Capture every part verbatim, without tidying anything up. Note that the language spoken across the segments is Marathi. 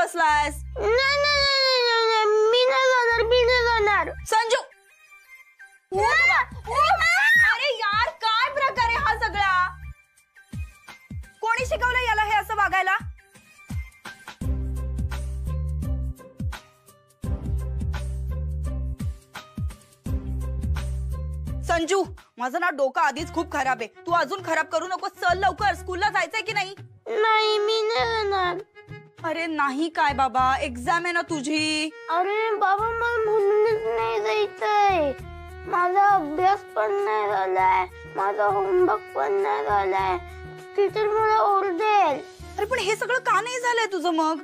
बसलायस? नाही नाही नाही नाही, मी नाही जाणार, मी नाही जाणार. संजू अरे यार काय प्रकार आहे हा सगळा? कोणी शिकवलं याला हे असं वागायला? संजू माझं ना डोकं आधीच खूप खराब आहे, तू अजून खराब करू नको. चल लवकर, स्कूलला जायचंय की नाही? नाही मी नाही जाणार. अरे नाही काय बाबा, एक्झाम आहे ना तुझी. अरे बाबा मला म्हणूनच नाही जायचंय. माझा अभ्यास पण नाही झालाय, माझा होमवर्क पण नाही झालाय. टीचर मला ओरडेल. अरे पण हे सगळं का नाही झालंय तुझं मग?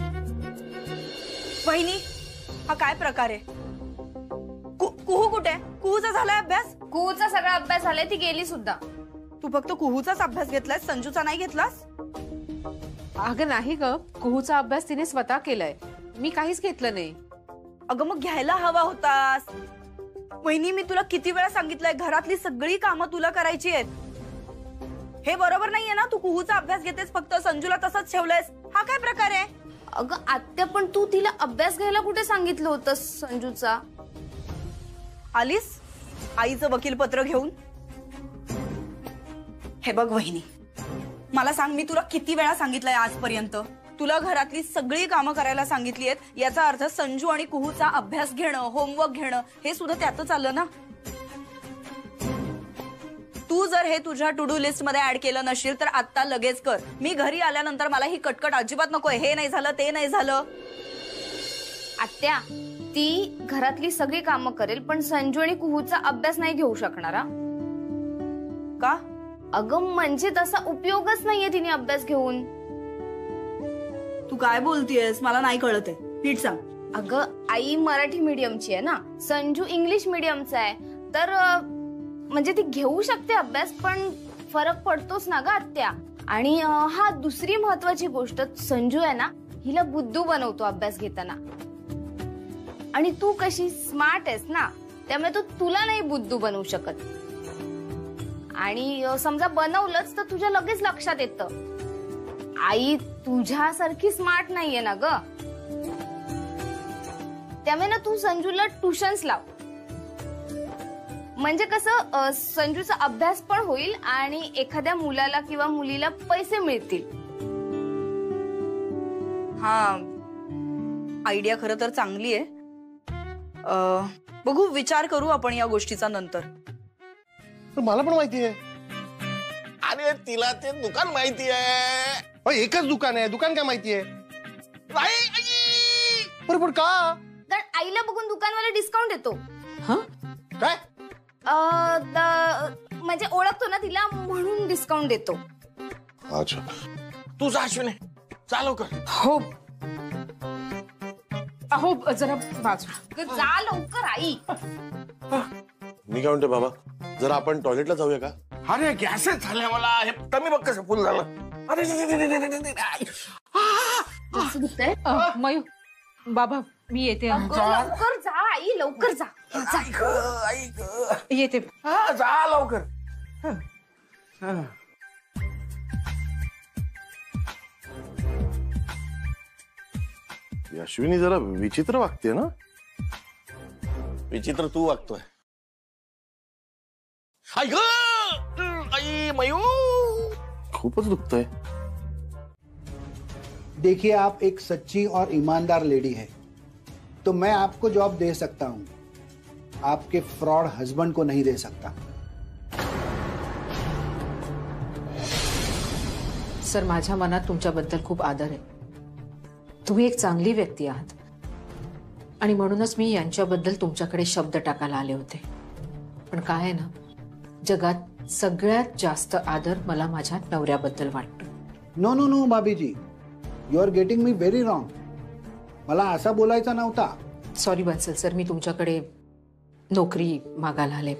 वहिनी हा काय प्रकार आहे? कुहू कुठे? कुहूचा झालाय अभ्यास? कुहूचा सगळा अभ्यास झालाय, ती गेली सुद्धा. तू फक्त कुहूचाच अभ्यास घेतलास, संजूचा नाही घेतलास? अगं नाही ग, कुहूचा अभ्यास तिने स्वतः केलाय, मी काहीच घेतलं नाही. अगं मग घ्यायला हवा होतास. वहिनी मी तुला किती वेळा सांगितलंय, घरातली सगळी कामं तुला करायची आहेत. हे बरोबर नाहीये ना, तू कुहूचा अभ्यास घेतेस फक्त, संजूला तसंच ठेवलंयस. हा काय प्रकार आहे? अगं आत्या पण तू तिला अभ्यास घ्यायला कुठे सांगितलं होतं संजूचा? आलीस आईचं वकील पत्र घेऊन? हे बघ वहिनी, मला सांग, मी तुला किती वेळा सांगितलंय आजपर्यंत, तुला घरातली सगळी कामं करायला सांगितली आहेत. याचा अर्थ संजू आणि कुहूचा अभ्यास घेणं, होमवर्क घेणं हे सुद्धा त्यातच आलं ना. तू जर हे तुझ्या टू डू लिस्ट मध्ये ऍड केलं नशील तर आता लगेच कर. मी घरी आल्यानंतर मला ही कटकट अजिबात नकोय. हे नाही झालं, ते नाही झालं. आत्या ती घरातली सगळी कामं करेल, पण संजू आणि कुहूचा अभ्यास नाही घेऊ शकणार. का? अगं म्हणजे तसा उपयोगच नाहीये तिने अभ्यास घेऊन. तू काय बोलतेयस? मला नाही कळत आहे, नीट सांग. अगं आई मराठी मीडियमची आहे ना, संजू इंग्लिश मीडियमचा आहे, तर म्हणजे ती घेऊ शकते अभ्यास, पण फरक पडतोच ना ग आत्या. आणि हा दुसरी महत्वाची गोष्ट, संजू आहे ना हिला बुद्धू बनवतो अभ्यास घेताना. आणि तू कशी स्मार्ट आहेस ना, त्यामुळे तू तुला नाही बुद्धू बनवू शकत. आणि समजा बनवलंच तर तुझ्या लगेच लक्षात येतं. आई तुझ्यासारखी स्मार्ट नाहीये ना ग, त्यामुळे ना तू संजूला ट्युशन्स लाव. म्हणजे कसं संजूचा अभ्यास पण होईल आणि एखाद्या मुलाला किंवा मुलीला पैसे मिळतील. हा आयडिया खरं तर चांगली आहे. बघू, विचार करू आपण या गोष्टीचा नंतर. मला पण माहिती आहे. अरे तिला ते दुकान माहिती आहे. एकच दुकान आहे, दुकान काय माहिती आहे? बरोबर का? कारण आईला बघून दुकानवाला डिस्काउंट देतो. हा काय? म्हणजे ओळखतो ना तिला म्हणून डिस्काउंट देतो. अच्छा, तू जा अश्विनी, चालव कर. हो अहो जरा बाजू जा लवकर आई. मी काय म्हणते बाबा, जरा आपण टॉयलेटला जाऊया का? अरे गॅसच झालाय मला, हे कमी बघ कसं फुल झालं. अरे मयू बाबा मी येते. लवकर जा आई, लवकर जा. येते. हा जा लवकर. अश्विनी जरा विचित्र वागते ना. विचित्र तू वागतोय. आई ग आई मयू, खूपच दुखतंय. देखिए आप एक सच्ची और ईमानदार लेडी है, तो मैं आपको जॉब दे सकता हूं, आपके फ्रॉड हस्बैंड को नहीं दे सकता. सर माझ्या मनात तुमच्याबद्दल खूप आदर आहे. तुम्ही एक चांगली व्यक्ती आहात आणि म्हणूनच मी यांच्याबद्दल तुमच्याकडे शब्द टाकायला आले होते. पण काय आहे ना, जगात सगळ्यात जास्त आदर मला माझ्या नवऱ्याबद्दल वाटतो. नो नो नो भाभीजी, you are getting me very wrong. मला असा बोलायचा नव्हता. सॉरी बन्सल सर, मी तुमच्याकडे नोकरी मागायला आले.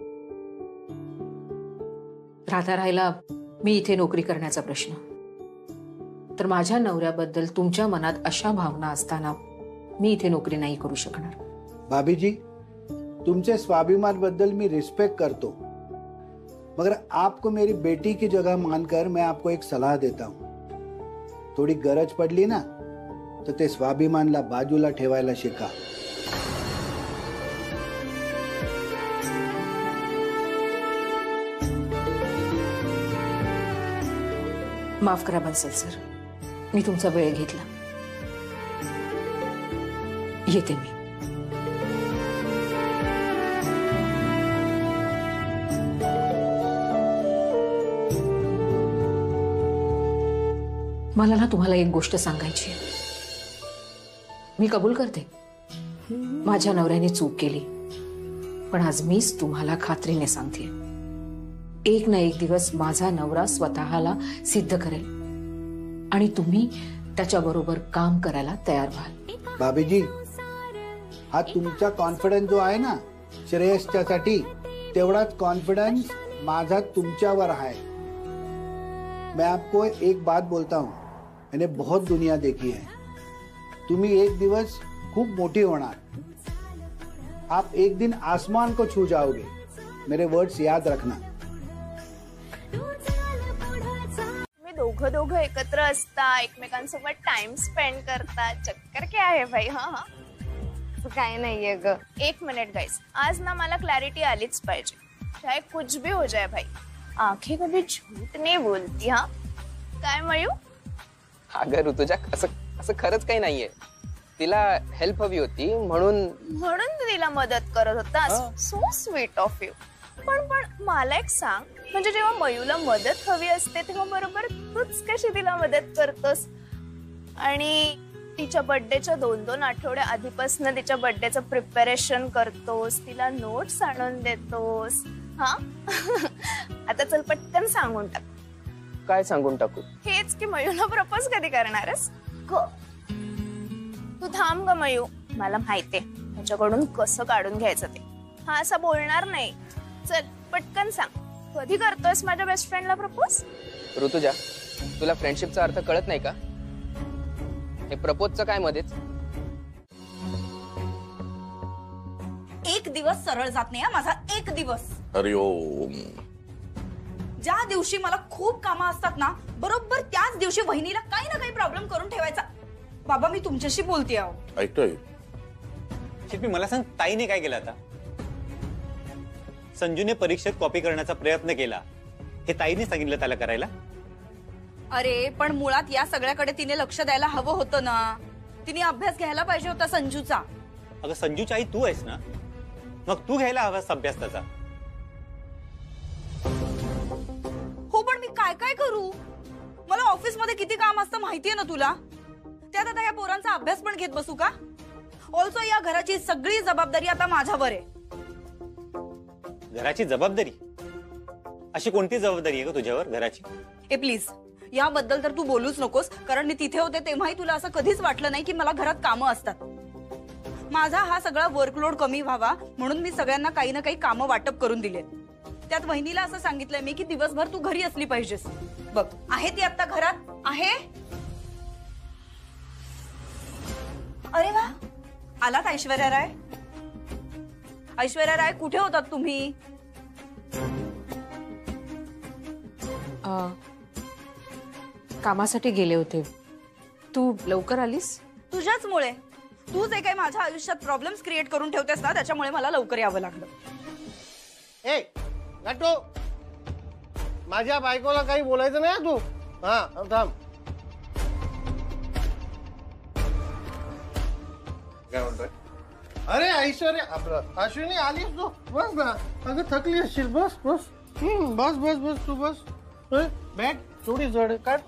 राहता राहिला मी इथे नोकरी करण्याचा प्रश्न, तर माझ्या नवऱ्याबद्दल तुमच्या मनात अशा भावना असताना मी इथे नोकरी नहीं करू शकणार. भाभीजी, तुमचे स्वाभिमान बद्दल मी रिस्पेक्ट करतो, मगर आपको मेरी बेटी की जगह मानकर मैं आपको एक सलाह देता हूँ. थोड़ी गरज पड़ली ना तर ते स्वाभिमानला बाजूला ठेवायला शिका. माफ करा बन्सल सर, मी तुमचा वेळ घेतला. येते मी. मला ना तुम्हाला एक गोष्ट सांगायची आहे. मी कबूल करते माझ्या नवऱ्याने चूक केली, पण आज मीच तुम्हाला खात्रीने सांगते, एक ना एक दिवस माझा नवरा स्वतःला सिद्ध करेल आणि तुम्ही त्याच्या बरोबर काम करायला तयार व्हाल. भाभीजी, हा तुमचा कॉन्फिडन्स जो आहे ना श्रेयसच्यासाठी, तेवढाच कॉन्फिडेंस माझा तुमच्यावर है. मैं आपको एक बात बोलता हूँ, मैंने बहुत दुनिया देखी है. तुम्ही एक दिवस खूब मोटी होणार. आप एक दिन आसमान को छू जाओगे. मेरे वर्ड्स याद रखना. मी दोघं दोघं एकत्र असता, एकमेकांसोबत टाइम स्पेंड करता. चक्कर क्या है भाई? हा हा काय नाहीये ग. एक मिनिट गाइस, आज ना मला क्लॅरिटी आलीच पाहिजे. चाहे कुछ भी हो जाए भाई, आंखें कभी झूठ नहीं बोलती. हा काय मयू? अगं ऋतुजा, असं असं खरंच काही नाहीये. तिला हेल्प हवी होती म्हणून म्हणून तू तिला मदत करत होता. So sweet of you. पण पण मला एक सांग, म्हणजे जेव्हा मयूला मदत हवी असते तेव्हा बरोबर तूच कशी तिला मदत करतोस? आणि तिच्या बर्थडेच्या दोन दोन आठवड्या आधीपासून तिच्या बर्थडेचं प्रिपरेशन करतोस, तिला नोट्स आणून देतोस. हा आता चल पटकन सांगून टाक. काय सांगून टाकू? हेच की मयूला प्रपोज कधी करणारस? तू थांब ग मयू, मला माहितीये त्याच्याकडून कसं काढून घ्यायचं ते. हा असं बोलणार नाही. चल पटकन सांग, कधी करतोयस माझ्या बेस्ट फ्रेंडला प्रपोज? ऋतुजा, तुला फ्रेंडशिपचा अर्थ कळत नाही का? हे प्रपोजचं काय मध्येच? एक दिवस सरळ जात नाही माझा, एक दिवस. अरे ओ, ज्या दिवशी मला खूप कामं असतात ना, बरोबर त्याच दिवशी वहिनीला काही ना काही प्रॉब्लेम करून ठेवायचा. बाबा मी तुमच्याशी बोलते आहो. ऐकतोय. शिल्पी मला सांग, ताईने काय केलं आता? संजूने परीक्षेत कॉपी करण्याचा प्रयत्न केला, हे ताईने सांगितलं त्याला करायला? अरे पण मुळात या सगळ्याकडे तिने लक्ष द्यायला हवं होतं ना. तिने अभ्यास घ्यायला पाहिजे होता संजूचा. अगं संजूची आई तू आहेस ना, मग तू घ्यायला हवास अभ्यास त्याचा. हो पण मी काय काय करू? मला ऑफिस मध्ये किती काम असतं माहितीये ना तुला. त्यात आता या पोरांचा अभ्यास पण घेत बसू का? ऑल्सो या घराची सगळी जबाबदारी आता माझ्यावर आहे. घराची जबाबदारी? अशी कोणती जबाबदारी आहे का तुझ्यावर घराची? ए प्लीज, याबद्दल तर तू बोलूच नकोस, कारण मी तिथे होते तेव्हाही तुला असं कधीच वाटलं नाही की मला घरात कामं असतात. माझा हा सगळा वर्कलोड कमी व्हावा म्हणून मी सगळ्यांना काही ना काही कामं वाटप करून दिले. त्यात वहिनीला असं सांगितलंय मी की दिवसभर तू घरी असली पाहिजेस. बघ, आहे ती आता घरात आहे? अरे वा, आलात ऐश्वर्या राय. ऐश्वर्या राय, कुठे होतात तुम्ही? कामासाठी गेले होते. तू लवकर आलीस? तुझ्याचमुळे. तू जे काही माझ्या आयुष्यात प्रॉब्लेम्स क्रिएट करून ठेवतेस ना, त्याच्यामुळे मला लवकर यावं लागलं. ए गाटो, माझ्या बायकोला काही बोलायचं नाही तू. हा थांब. काय म्हणतोय? अरे ऐश्वर्या, आपलं अश्विनी आलीस तू? बस ना. अगं थकली असशील. बस बस. हम्म बस बस बस तू बस. बॅग थोडी जड काढ.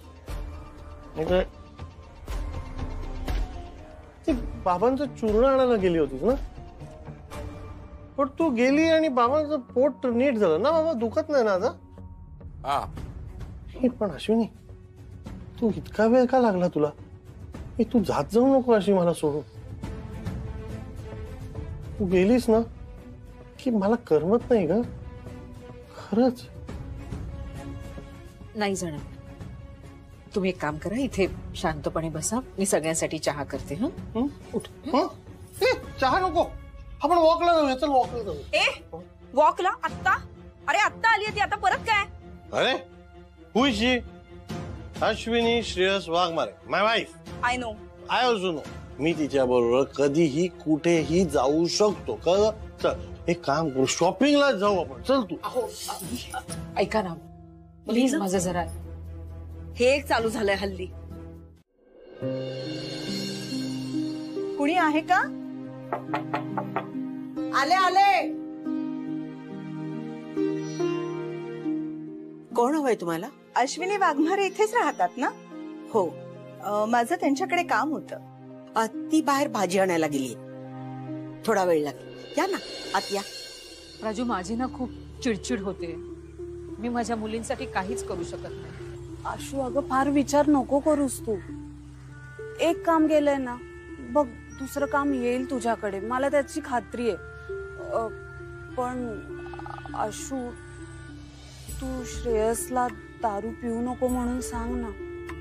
ती बाबांचं चूर्ण आणायला गेली होतीस ना? पण तू गेली आणि बाबांचं पोट नीट झालं ना? बाबा दुखत नाही ना आता? हा. पण अश्विनी, तू इतका वेळ का लागला तुला? तू जात जाऊ नको अशी मला सोडून. तू गेलीस ना की मला करमत नाही ग, खरंच. नाही जाणार. तुम्ही एक काम करा, इथे शांतपणे बसा, मी सगळ्यांसाठी चहा करते. हं उठ. चहा नको, आपण वॉकला जाऊया. चल वॉकला जाऊ. ए वॉकला? आत्ता? अरे आत्ता आली ती, आता परत काय? अरे who is she? Ashwini Shreyas Waghmare, my wife. I know, I also know मी तिच्या बरोबर कधीही कुठेही जाऊ शकतो. कळलं? चल एक काम करू, शॉपिंगला जाऊ आपण. चल तू. ऐका ना प्लीज माझं जरा. हे एक चालू झालंय हल्ली. कुणी आहे का? आले आले. कोण हवंय तुम्हाला? अश्विनी वाघमारे इथेच राहतात ना? हो. अं, माझं त्यांच्याकडे काम होतं. अ, ती बाहेर भाजी आणायला गेली, थोडा वेळ लागेल. या ना आत या. राजू माझी ना खूप चिडचिड होते. मी माझ्या मुलींसाठी काहीच करू शकत नाही. आशू अगं फार विचार नको करूस तू. एक काम केलंय ना बघ, दुसरं काम येईल तुझ्याकडे, मला त्याची खात्री आहे. पण आशू तू श्रेयसला दारू पिऊ नको म्हणून सांग ना.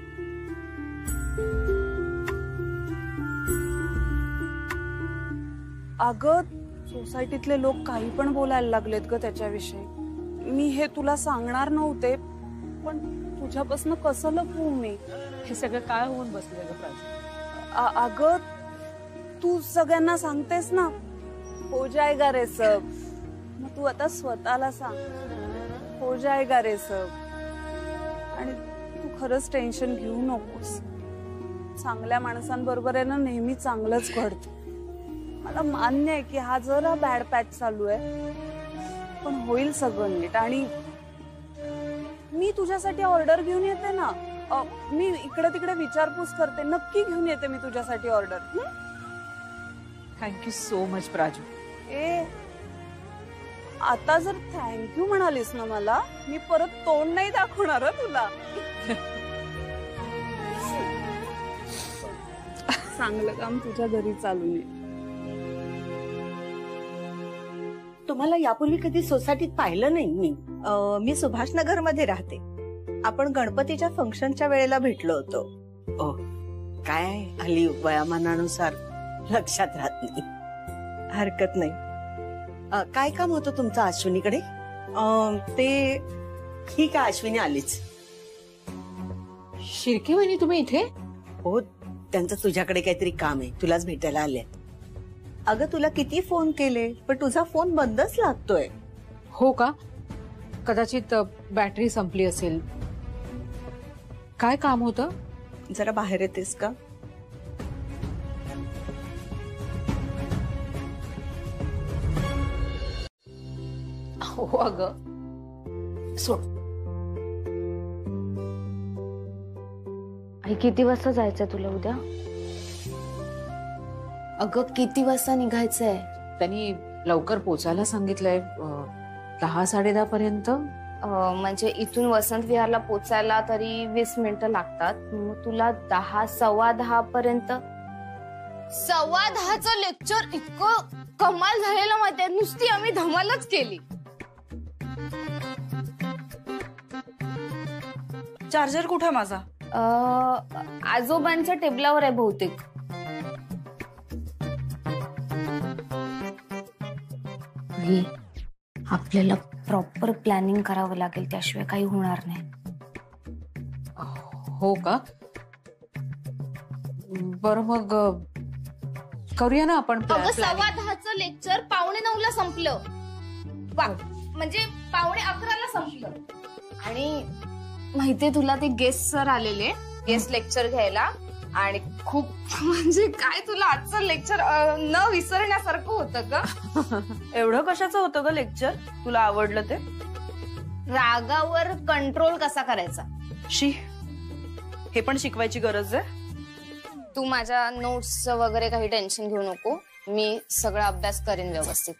अगं सोसायटीतले लोक काही पण बोलायला लागलेत ग त्याच्याविषयी. मी हे तुला सांगणार नव्हते, पण तुझ्यापासून कसं लपवू मी? हे सगळं काय होऊन बसलंय ग प्राजू? अगं तू सगळ्यांना सांगतेस ना हो जाएगा रे सब, मग तू आता स्वतःला सांग हो जाएगा रे सब. आणि तू खरंच टेन्शन घेऊ नकोस. चांगल्या माणसांबरोबर आहे ना नेहमी चांगलंच घडतं. मला मान्य आहे की हा जरा बॅड पॅच चालू आहे, पण होईल सगळं नीट. आणि मी तुझ्यासाठी ऑर्डर घेऊन येते ना. मी इकडे तिकडे विचारपूस करते, नक्की घेऊन येते मी तुझ्यासाठी order. Thank you so much Praju. ए आता जर थँक्यू म्हणालीस ना मला, मी परत तोंड नाही दाखवणार तुला. चांगलं काम तुझ्या घरी चालू नये. तुम्हाला यापूर्वी कधी सोसायटीत पाहिलं नाही मी. मी सुभाषनगर मध्ये राहते. आपण गणपतीच्या फंक्शनच्या वेळेला भेटलो होतो. ओ काय हल्ली वयामानानुसार लक्षात राहत नाही. हरकत नाही. अ, काय काम होतं तुमचं अश्विनीकडे? अं, ते ही का अश्विनी आलीच? शिर्के वहिनी तुम्ही इथे? हो, त्यांचं तुझ्याकडे काहीतरी काम आहे, तुलाच भेटायला आले. अगं तुला किती फोन केले पण तुझा फोन बंदच लागतोय. हो का? कदाचित बॅटरी संपली असेल. काय काम होतं? जरा बाहेर येतेस का? हो अगं सोड. आई किती वाजता जायचंय तुला उद्या? अगं किती वाजता निघायचंय? त्यांनी लवकर पोचायला सांगितलंय, दहा साडे दहा पर्यंत. म्हणजे इथून वसंत विहारला पोचायला तरी वीस मिनिटं लागतात. मग तुला दहा सव्वा दहा पर्यंत. सव्वा दहाचं लेक्चर इतकं कमाल झालेलं माहितीये, नुसती आम्ही धमालच केली. चार्जर कुठे माझा? आजोबांच्या टेबलावर आहे बहुतेक. आपल्याला प्रॉपर प्लॅनिंग करावं लागेल, त्याशिवाय काही होणार नाही. हो का? बरं मग करूया ना आपण. सव्वा दहाचं लेक्चर पावणे नऊ ला संपलं. म्हणजे पावणे अकराला संपलं. आणि माहितीये तुला ते गेस्ट सर आलेले गेस्ट लेक्चर घ्यायला, आणि खूप म्हणजे काय तुला आजचं लेक्चर न विसरण्यासारखं होतं का? एवढं कशाचं होतं ग लेक्चर? तुला आवडलं ते? रागावर कंट्रोल कसा करायचा. शी, हे पण शिकवायची गरज आहे? तू माझ्या नोट्स वगैरे काही टेन्शन घेऊ नको, मी सगळा अभ्यास करेन व्यवस्थित.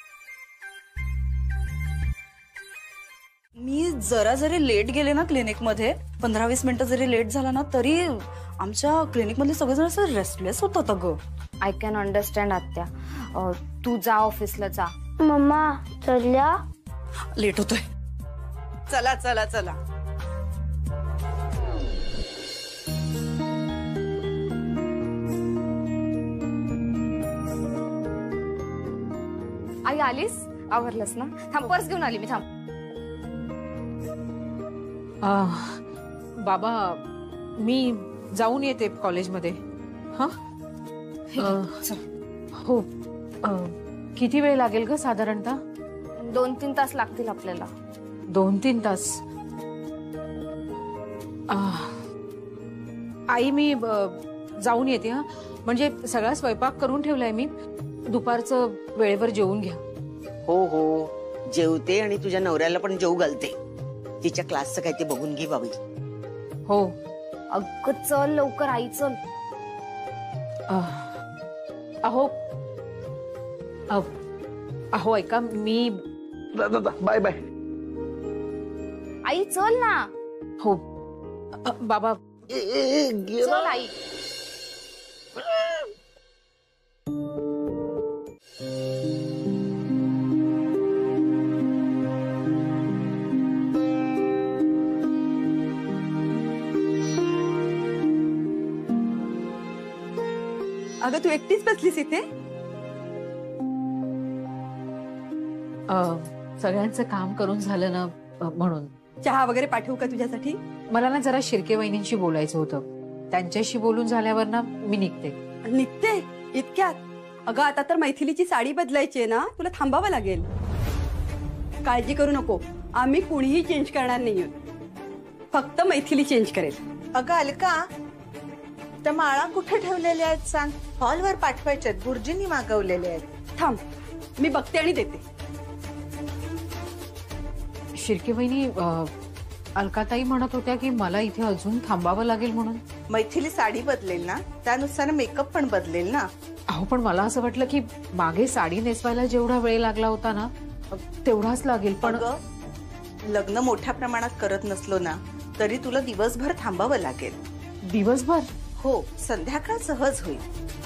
मी जरा जरी लेट गेले ना क्लिनिक मध्ये, पंधरा वीस मिनिटं जरी लेट झाला ना, तरी आमच्या क्लिनिक मधले सगळेजण असं रेस्टलेस होतात अगं. आय कॅन अंडरस्टँड आत्या. तू जा ऑफिसला जा. मम्मा चल्या. लेट होतोय. चला चला चला. आई आलीस? आवरलंस ना? थांब, पर्स घेऊन आली मी. थांब. बाबा मी जाऊन येते कॉलेजमध्ये. हा हो अ, किती वेळ लागेल ग साधारणतः? दोन तीन तास लागतील आपल्याला. दोन तीन तास? आह, आई मी अ, जाऊन येते हा. म्हणजे सगळा स्वयंपाक करून ठेवलाय मी. दुपारचं वेळेवर जेवून घ्या. हो हो जेवते आणि तुझ्या नवऱ्याला पण जेवू घालते. तिच्या क्लासचं काय ते बघून घे बाबी. हो अगं चल लवकर आई चल. आह, अहो अ, अहो ऐका मी बाय बाय. आई चल ना. हो अ, बाबा चल आई. अगं तू एकटीच बसलीस इथे? अ, सगळ्यांचं काम करून झालं ना अ, म्हणून. चहा वगैरे पाठवू का तुझ्यासाठी? मला ना जरा शिर्के वहिनींशी बोलायचं होतं. त्यांच्याशी बोलून झाल्यावर ना मी निघते. निघते इतक्यात? अगं आता तर मैथिलीची साडी बदलायची आहे ना, तुला थांबावं लागेल. काळजी करू नको, आम्ही कुणीही चेंज करणार नाही. फक्त मैथिली चेंज करेल. अगं अलका, त्या माळा कुठे ठेवलेल्या आहेत सांग? हॉलवर पाठवायच्यात, गुरुजींनी मागवलेल्या आहेत. थांब मी बघते आणि देते. शिर्के वहिनी अ, अलकाताई म्हणत होत्या की मला इथे अजून थांबावं लागेल म्हणून. मैथिली साडी बदलेल ना, त्यानुसार मेकअप पण बदलेल ना. अहो पण मला असं वाटलं की मागे साडी नेसवायला जेवढा वेळ लागला होता ना तेवढाच लागेल. पण अगं लग्न मोठ्या प्रमाणात करत नसलो ना तरी तुला दिवसभर थांबावं लागेल. दिवसभर? हो, संध्याकाळ सहज होईल.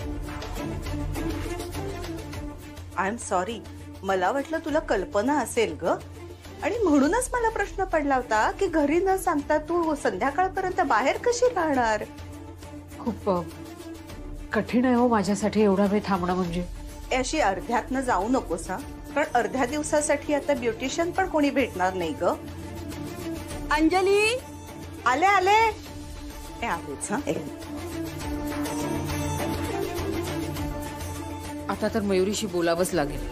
आय एम सॉरी, मला वाटलं तुला कल्पना असेल ग, आणि म्हणूनच मला प्रश्न पडला होता की घरी न सांगता तू संध्याकाळपर्यंत बाहेर कशी राहणार. खूप अ, कठीण आहे हो माझ्यासाठी एवढा वेळ थांबणं. म्हणजे अशी अर्ध्यातनं जाऊ नकोस हा, कारण अर्ध्या दिवसासाठी आता ब्युटिशियन पण कोणी भेटणार नाही ग. अंजली आले आले ए, आलेच हा. आता तर मयुरीशी बोलावंच लागेल.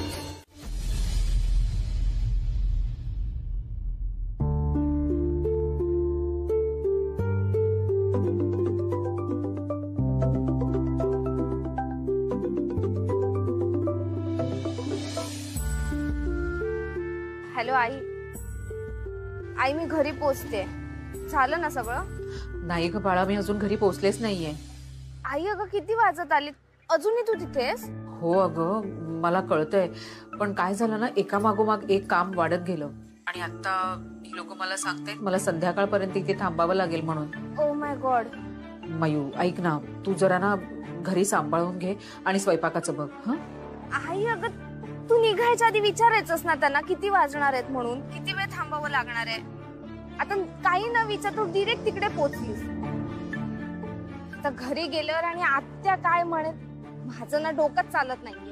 हॅलो आई. आई मी घरी पोचते. झालं ना सगळं? नाही ग बाळा, मी अजून घरी पोहोचलेच नाहीये. आई अगं किती वाजत आली, अजूनही तू तिथेस? हो अगं मला कळतंय, पण काय झालं ना एका मागोमाग एक काम वाढत गेलं आणि आता ही लोक मला सांगतायत मला संध्याकाळपर्यंत इथे थांबावं लागेल म्हणून. Oh my God. मयू ऐक ना, तू जरा ना घरी सांभाळून घे आणि स्वयंपाकाचं बघ. हं आई अगं तू निघायच्या आधी विचारायचंस ना त्यांना किती वाजणार आहेत म्हणून, किती वेळ थांबावं लागणार आहे. आता काही न विचारतो डिरेक्ट तिकडे पोहोचलीस. आता घरी गेल्यावर आणि आत्या काय म्हणत, माझं ना डोकंच चालत नाहीये.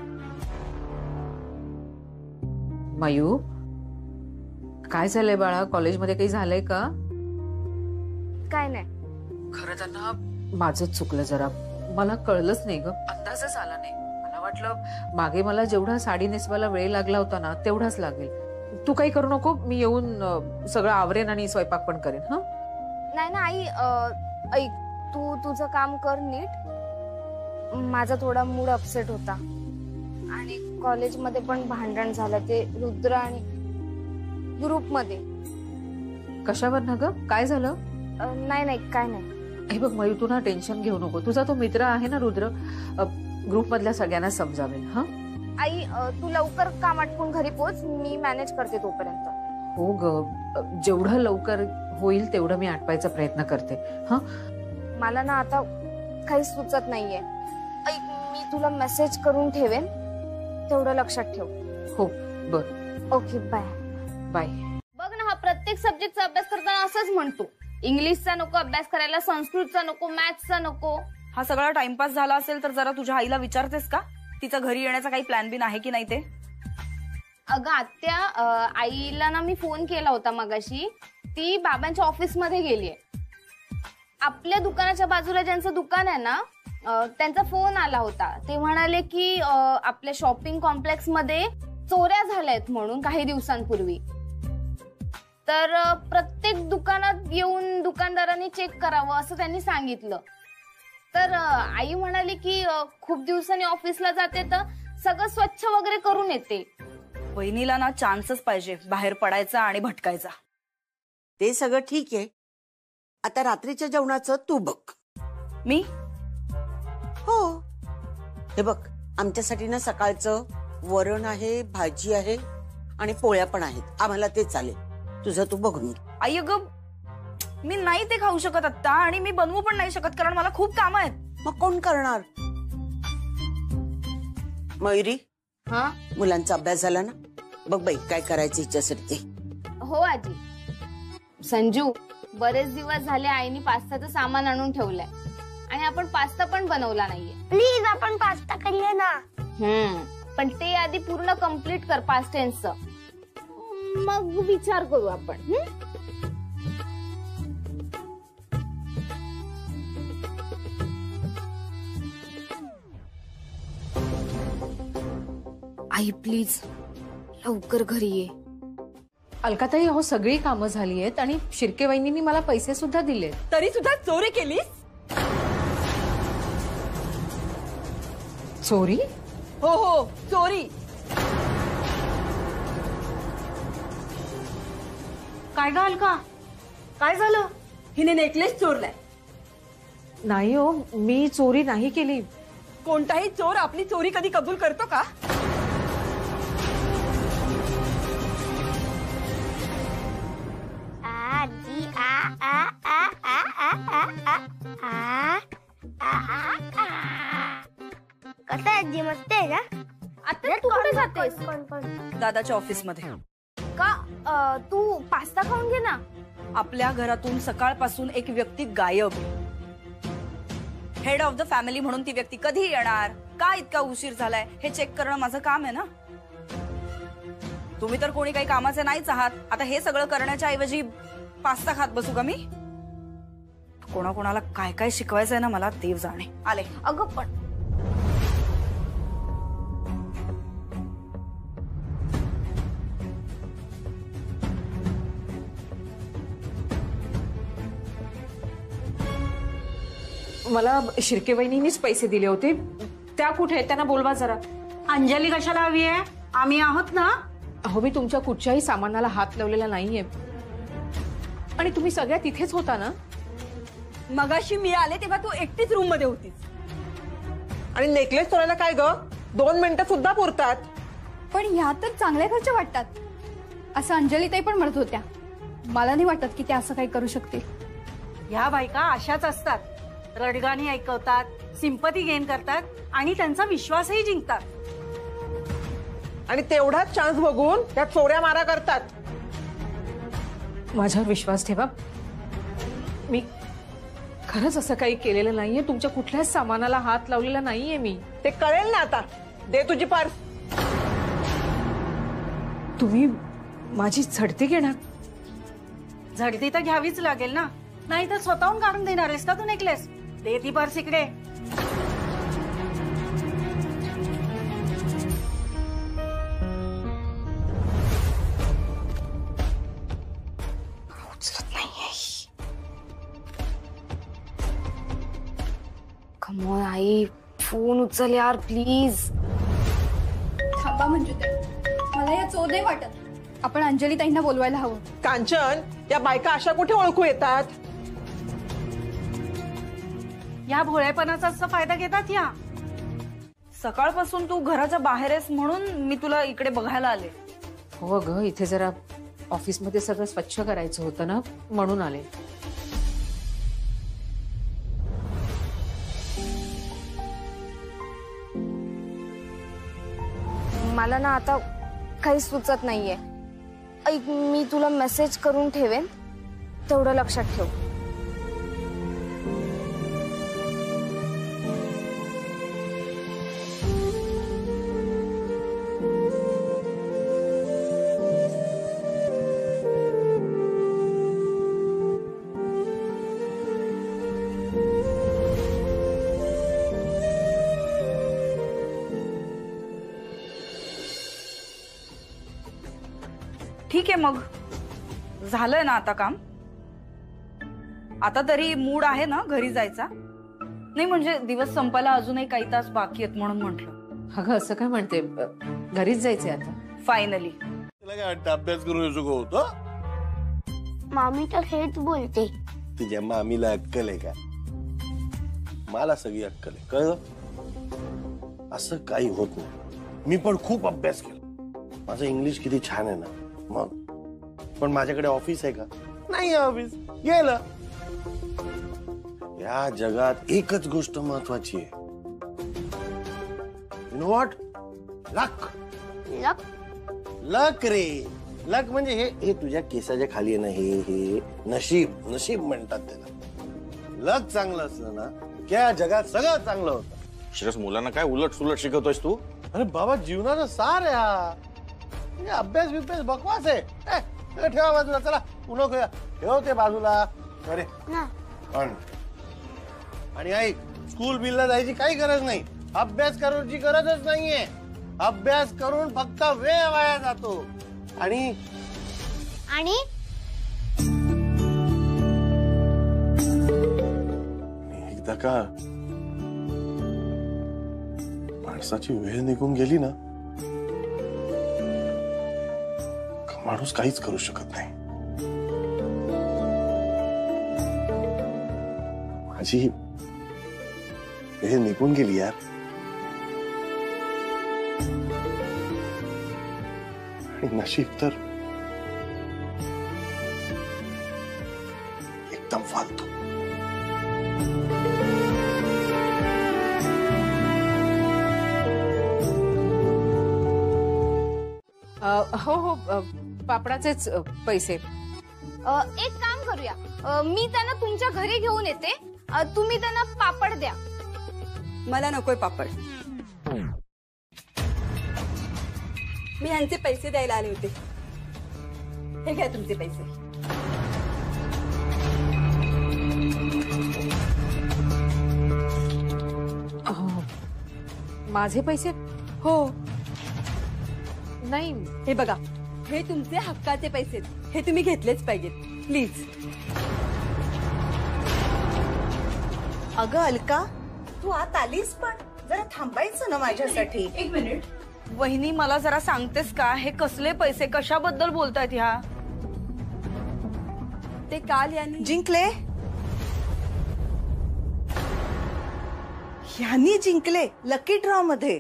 मयू काय झालंय बाळा, कॉलेजमध्ये काही झालंय का? काय नाही. खरं तर ना माझंच चुकलं जरा, मला कळलंच नाही ग, अंदाजच आला नाही. मला वाटलं मागे मला जेवढा साडी नेसवायला वेळ लागला होता ना तेवढाच लागेल. तू काही करू नको, मी येऊन अ, सगळं आवरेन आणि स्वयंपाक पण करेन. हा नाही ना आई, अ, ऐक तू तुझं काम कर नीट. माझा थोडा मूड अपसेट होता आणि कॉलेजमध्ये पण भांडण झालं ते रुद्र आणि ग्रुपमध्ये. कशावर ना ग, काय झालं? अ, नाही नाही काय नाही. हे बघ मयू, तू ना टेन्शन घेऊ नको. तुझा तो मित्र आहे ना रुद्र, ग्रुप मधल्या सगळ्यांना समजावेल. हा आई अ, तू लवकर काम आटपून घरी पोच, मी मॅनेज करते तोपर्यंत. हो ग, जेवढं लवकर होईल तेवढं मी आटवायचा प्रयत्न करते. हा मला ना आता काही सुचत नाहीये. ऐक मी तुला मेसेज करून ठेवेन, तेवढं लक्षात ठेव. हो बर. Okay bye bye. बघ ना हा प्रत्येक सब्जेक्टचा अभ्यास करताना असंच म्हणतो, इंग्लिशचा नको अभ्यास करायला, संस्कृतचा नको, मॅथ्सचा नको. हा सगळा टाइमपास झाला असेल तर जरा तुझ्या आईला विचारतेस का तिचा घरी येण्याचा काही प्लॅन बिन आहे की नाही ते? अगं आत्या, अ, आईला ना मी फोन केला होता मगाशी, ती बाबांच्या ऑफिस मध्ये गेलीये. आपल्या दुकानाच्या बाजूला ज्यांचं दुकान आहे ना अ, त्यांचा फोन आला होता. ते म्हणाले की अ, आपल्या शॉपिंग कॉम्प्लेक्स मध्ये चोऱ्या झाल्यात म्हणून काही दिवसांपूर्वी. तर अ, प्रत्येक दुकानात येऊन दुकानदारांनी चेक करावं असं त्यांनी सांगितलं. तर अ, आई म्हणाली की अ, खूप दिवसांनी ऑफिसला जाते तर सगळं स्वच्छ वगैरे करून येते. वहिनीला ना चान्सच पाहिजे बाहेर पडायचा आणि भटकायचा. ते सगळं ठीक आहे. आता रात्रीच्या जेवणाचं तू बघ. मी हो हे बघ, आमच्यासाठी ना सकाळचं वरण आहे, भाजी आहे आणि पोळ्या पण आहेत. आम्हाला ते चालेल. तुझं तू बघून घे. आई अगं मी नाही ते खाऊ शकत आता आणि मी बनवू पण नाही शकत कारण मला खूप कामं आहेत. मग कोण करणार? मयुरी, हा मुलांचा अभ्यास झाला ना? बघ बाई काय करायचं हिच्यासाठी ते. हो आजी. संजू, बरेच दिवस झाले आईनी पास्ताचं सामान आणून ठेवलंय आणि आपण पास्ता पण बनवला नाहीये. प्लीज आपण पास्ता करूया ना. हम्म पण ते आधी पूर्ण कम्प्लीट कर पास्ट टेन्सचं, मग विचार करू आपण. हम्म? आई प्लीज लवकर घरी ये. अलकाताई, अहो सगळी कामं झाली आहेत आणि शिर्के वहिनींनी मला पैसे सुद्धा दिले. तरी सुद्धा चोरी केलीस? चोरी? हो हो चोरी. काय ग अलका, काय झालं? हिने नेकलेस चोरलाय. नाही हो, मी चोरी नाही केली. कोणताही चोर आपली चोरी कधी कबूल करतो का? आजी आ आ आ आ आ आ आ आ आ. कसं आहे आजी, मस्त आहे ना? आता तू कुठे जातेस? दादाच्या ऑफिस मध्ये. का अ, तू पास्ता खाऊन घे ना. आपल्या घरातून सकाळपासून एक व्यक्ती गायब. हेड ऑफ द फॅमिली म्हणून ती व्यक्ती कधी येणार, का इतका उशीर झालाय हे चेक करणं माझं काम आहे ना. तुम्ही तर कोणी काही कामाचे नाहीच आहात. आता हे सगळं करण्याच्या ऐवजी पास्ता खात बसू का मी? कोणाकोणाला काय काय शिकवायचंय ना मला देव जाणे. आले. अगं पण मला शिर्के वहिनींनीच पैसे दिले होते. त्या कुठे आहेत? त्यांना बोलवा जरा. अंजली कशाला हवी आहे? आम्ही आहोत ना. अहो मी तुमच्या कुठच्याही सामानाला हात लावलेला नाहीये आणि तुम्ही सगळ्या तिथेच होता ना. मगाशी मी आले तेव्हा तू एकटीच रूम मध्ये होतीस. आणि नेकलेस चोरायला काय ग, दोन मिनिटं सुद्धा पुरतात. पण ह्या तर चांगल्या घरच्या वाटतात असं अंजलीताई पण म्हणत होत्या. मला नाही वाटत की त्या असं काही करू शकतील. ह्या बायका अशाच असतात. रडगाणी ऐकवतात, सिंपती गेन करतात आणि त्यांचा विश्वासही जिंकतात. आणि तेवढाच चान्स बघून त्या चोऱ्या मारा करतात. माझ्यावर विश्वास ठेवा. मी खरंच असं काही केलेलं नाहीये. तुमच्या कुठल्याच सामानाला हात लावलेला नाहीये मी. ते कळेल ना आता. दे तुझी पर्स. तुम्ही माझी झडती घेणार? झडती तर घ्यावीच लागेल ना, नाही तर स्वतःहून काढून देणार आहेस का तू नेकलेस? दे ती पर्स इकडे. उचलत नाहीये. कमोन आई, फोन उचल यार प्लीज. थांबा म्हणजे ते मला या चोर नाही वाटत. आपण अंजलीताईंना बोलवायला हवं. कांचन, या बायका अशा कुठे ओळखू येतात? या भोळेपणाचा असा फायदा घेतात या. सकाळपासून तू घराच्या बाहेर आहेस म्हणून मी तुला इकडे बघायला आले. हो ग, इथे जरा ऑफिसमध्ये सगळं स्वच्छ करायचं होतं ना म्हणून आले. मला ना आता काही सुचत नाहीये. ऐक, मी तुला मेसेज करून ठेवेन, तेवढं लक्षात ठेव. ठीक आहे मग, झालंय ना आता काम. आता तरी मूड आहे ना घरी जायचा? नाही म्हणजे दिवस संपायला अजूनही काही तास बाकी आहेत म्हणून म्हटलं. अगं असं काय म्हणते, घरीच जायचंय आता फायनली. तुला काय वाटतं अभ्यास करून चुको होतो? मामी तर हेच बोलते. तुझ्या मामीला अक्कल आहे का? मला सगळी अक्कल आहे, कळलं? असं काही होत नाही. मी पण खूप अभ्यास केला. माझं इंग्लिश किती छान आहे ना. मग पण माझ्याकडे ऑफिस आहे का? नाही ऑफिस. गेलं. या जगात एकच गोष्ट महत्वाची आहे. You know what? Luck. Luck luck रे. लक म्हणजे हे हे तुझ्या केसाच्या खाली आहे ना, हे हे नशीब. नशीब म्हणतात त्याला. लक चांगलं असलं ना त्या जगात सगळं चांगलं होतं. श्रेयस, मुलांना काय उलट सुलट शिकवतोयस तू? अरे बाबा, जीवनाचा सार आहे हा. अभ्यास बिभ्यास बकवास आहे. ए, ए, ठेवा बाजूला. चला पुन्हा खेळूया. ठेव ते बाजूला. अरे पण आणि ऐक, स्कूल बिलला जायची काही गरज नाही. अभ्यास करायची गरजच नाहीये. अभ्यास करून फक्त वेळ वाया जातो. आणि आणि एकदा का माणसाची वेळ निघून गेली ना, माणूस काहीच करू शकत नाही. माझी वेळ निघून गेली यार. आणि नशीब तर एकदम फालतू. हो हो, पापडाचेच पैसे. एक काम करूया, अ, मी त्यांना तुमच्या घरी घेऊन येते, अ, तुम्ही त्यांना पापड द्या. मला नकोय पापड. मी यांचे पैसे द्यायला आले होते. हे घ्या तुमचे पैसे. माझे पैसे? हो. नाही, हे बघा, हे तुमचे हक्काचे पैसे. हे तुम्ही घेतलेच पाहिजेत. प्लीज. अगं अलका, तू आत आलीस पण जरा थांबायचं ना माझ्यासाठी. एक मिनिट. वहिनी, मला जरा सांगतेस का हे कसले पैसे, कशाबद्दल बोलतायत ह्या? ते काल यांनी जिंकले. ह्यांनी जिंकले लकी ड्रॉ मध्ये.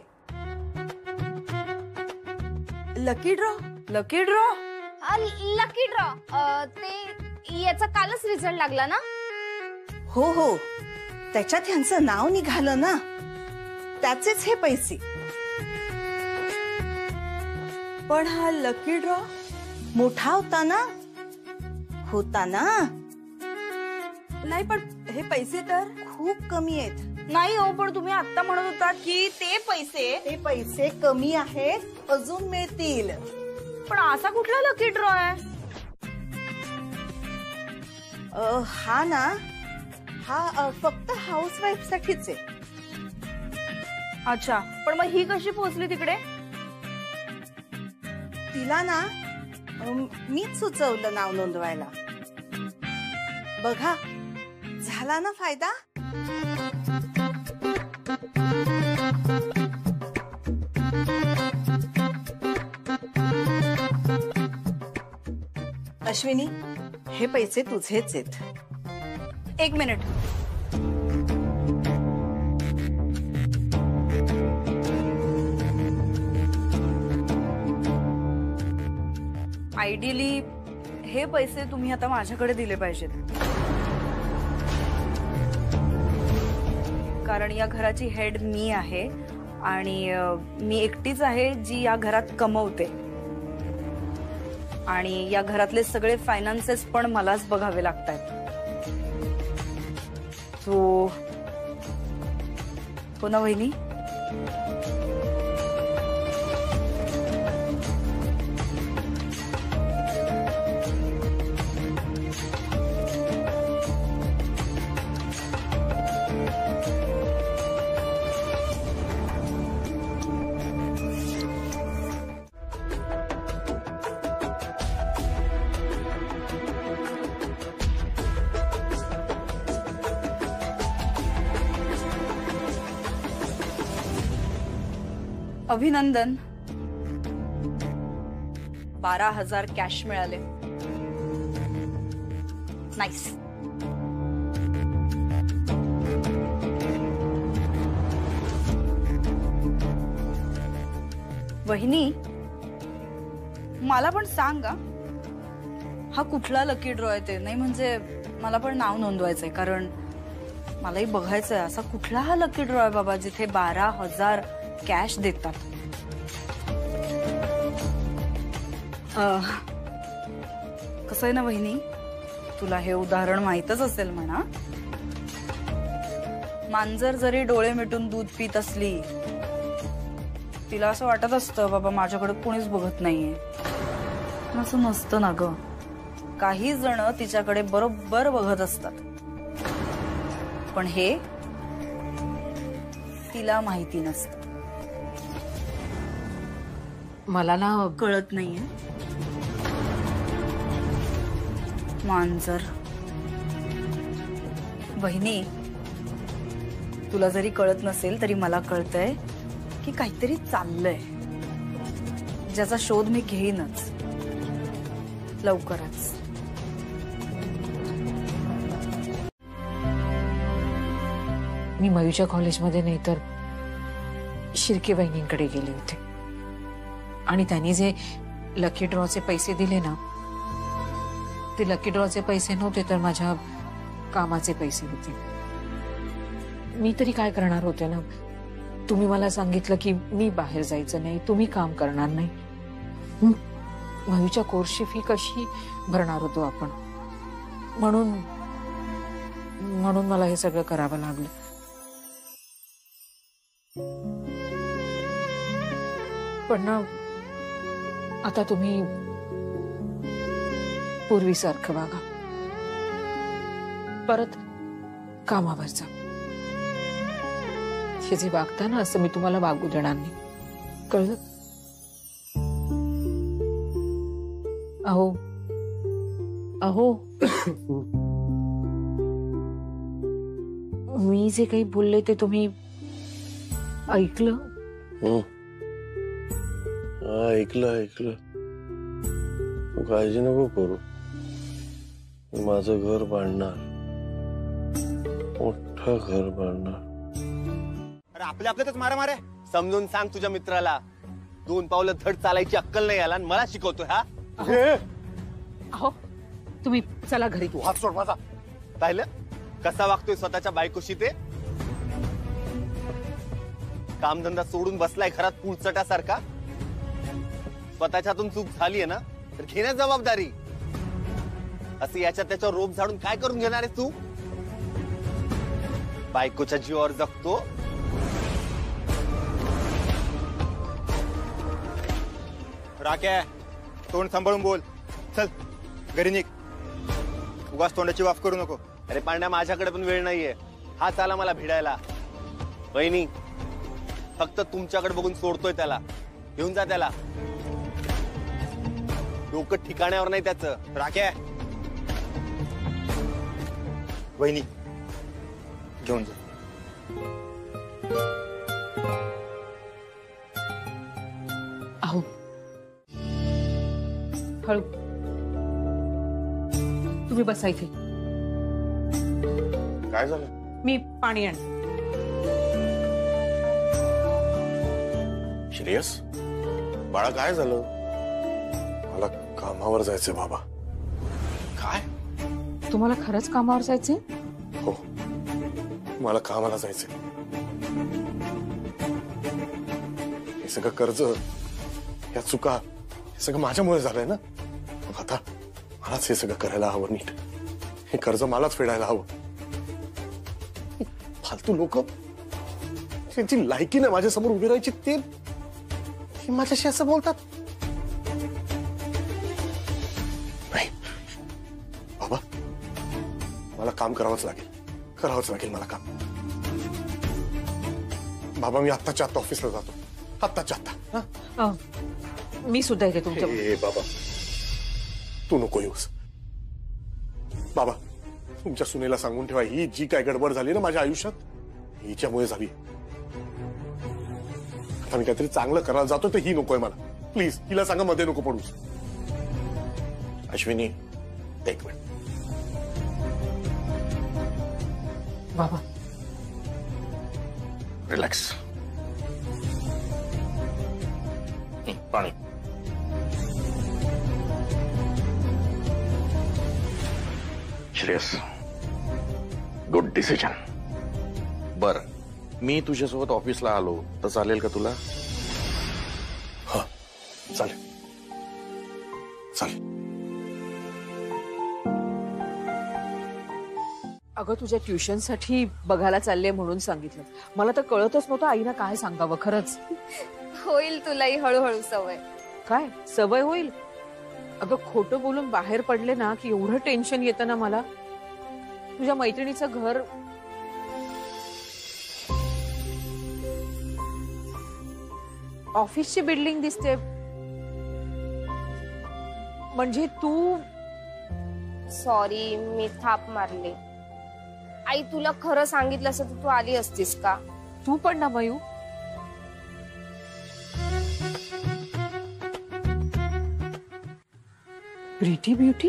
Lucky draw? Lucky draw? Lucky draw ते याचा कालच रिझल्ट लागला ना? हो हो, त्याच्यात ह्यांचं नाव निघालं ना, त्याचेच हे पैसे. पण हा लकी ड्रॉ मोठा होता ना? होता ना? नाही, पण हे पैसे तर खूप कमी आहेत. नाही हो, पण तुम्ही आता म्हणत होता की ते पैसे ते पैसे कमी आहेत, अजून मिळतील. पण असा कुठला लकी ड्रॉ आहे? अ, हा ना, हा अ, फक्त हाऊसवाईफ साठीच आहे. अच्छा, पण मग ही कशी पोहोचली तिकडे? तिला ना अ, मीच सुचवलं नाव नोंदवायला. बघा, झाला ना फायदा. अश्विनी, हे पैसे तुझेच आहेत. एक मिनिट. आयडियली हे पैसे तुम्ही आता माझ्याकडे दिले पाहिजेत, कारण या घराची हेड मी आहे आणि मी एकटीच आहे जी या घरात कमवते आणि या घरातले सगळे फायनान्सेस पण मलाच बघावे लागतात. सो हो ना वहिनी? अभिनंदन, बारा हजार कॅश मिळाले. नाईस. वहिनी, मला पण सांगा हा कुठला लकी ड्रॉ आहे ते. नाही म्हणजे मला पण नाव नोंदवायचंय, कारण मलाही बघायचंय असा कुठला हा लकी ड्रॉ आहे बाबा जिथे बारा हजार कॅश देतात. कसं आहे ना वहिनी, तुला हे उदाहरण माहीतच असेल म्हणा. मांजर जरी डोळे मिटून दूध पित असली, तिला असं वाटत असतं बाबा माझ्याकडे कोणीच बघत नाहीये. असं नसतं ना ग. काही जण तिच्याकडे बरोबर बघत असतात, पण हे तिला माहिती नसतं. मला ना कळत नाहीये. मांजर. वहिनी, तुला जरी कळत नसेल तरी मला कळतंय की काहीतरी चाललंय, ज्याचा शोध मी घेईनच लवकरच. मी मयूच्या कॉलेजमध्ये नाही तर शिर्के वहिनींकडे गेले होते आणि त्यांनी जे लकी ड्रॉचे पैसे दिले ना, ते लकी ड्रॉचे पैसे नव्हते तर माझ्या कामाचे पैसे होते. मी तरी काय करणार होते ना. तुम्ही मला सांगितलं की मी बाहेर जायचं नाही, तुम्ही काम करणार नाही. मयूच्या कोर्सची फी कशी भरणार होतो आपण, म्हणून म्हणून मला हे सगळं करावं लागलं. पण ना आता तुम्ही पूर्वीसारखं वागा, परत कामावर जा. हे जे वागता ना असं मी तुम्हाला वागू देणार नाही, कळलं? अहो अहो मी जे काही बोलले ते तुम्ही ऐकलं? ऐकलं ऐकलं. तू काळजी नको करू. मी माझं घर बांधणार, मोठं घर बांधणार. अरे आपल्या आपल्यातच मारा मारे. समजून सांग तुझ्या मित्राला, दोन पावलं धड चालायची अक्कल नाही आला आणि मला शिकवतोय हा. अहो तुम्ही चला घरी. तू हात सोड माझा. पाहिलं कसा वागतोय स्वतःच्या बायकोशी ते. कामधंदा सोडून बसलाय घरात पुळचटासारखा. स्वतःच्या हातून चूक झालीये ना तर घेण्या जबाबदारी. असं याच्या त्याच्यावर रोप झाडून काय करून घेणार आहेस तू? बायकोच्या जीवावर जगतो. राख्या, तोंड सांभाळून बोल. चल घरी निघ. उगाच तोंडाची वाफ करू नको. अरे पांड्या, माझ्याकडे पण वेळ नाहीये. हा चाला मला भिडायला. वहिनी, फक्त तुमच्याकडे बघून सोडतोय त्याला. घेऊन जा त्याला. डोकं ठिकाण्यावर नाही त्याचं. राख्या, वहिनी घेऊन जा. अहो हळू. तुम्ही बसा इथे. काय झालं? मी पाणी आण. श्रेयस, बाळा काय झालं? मला कामावर जायचंय बाबा. काय? तुम्हाला खरंच कामावर जायचंय? हो, मला कामाला जायचंय. हे सगळं कर्ज, या चुका, हे सगळं माझ्यामुळे झालंय ना. मग आता मलाच हे सगळं करायला हवं नीट. हे कर्ज मलाच फेडायला हवं. फालतू लोक, त्यांची लायकी ना माझ्यासमोर उभी राहायची, ते माझ्याशी असं बोलतात. नाही बाबा, मला काम करावंच लागेल. करावंच लागेल मला काम. बाबा, मी आत्ताच्या आत्ता ऑफिसला जातो. आत्ताच्या आत्ता. मी सुद्धा येते तुमच्या. ए बाबा, तू नको येऊस. बाबा, तुमच्या सुनेला सांगून ठेवा, ही जी काय गडबड झाली ना माझ्या आयुष्यात, हिच्यामुळे झाली. आता मी काहीतरी चांगलं करायला जातो तर ही नकोय मला. प्लीज हिला सांगा मध्ये नको पडूस. अश्विनी एक मिनिट. बाबा रिलॅक्स. पाणी. Shreyas good decision. बर मी तुझ्यासोबत ऑफिसला आलो तर चालेल का तुला? हा चालेल चालेल. अगं तुझ्या ट्युशनसाठी बघायला चालले म्हणून सांगितलं. मला तर कळतच नव्हतं आईना काय सांगावं. खरंच होईल तुलाही हळूहळू सवय. काय सवय होईल? अगं खोटं बोलून बाहेर पडले ना की एवढं टेन्शन येतं ना मला. तुझ्या मैत्रिणीचं घर ऑफिसची बिल्डिंग दिसते म्हणजे तू. सॉरी मी थाप मारले. आई तुला खरं सांगितलं असं तर तू आली असतीस का? तू पण ना मयू. प्रीटी ब्युटी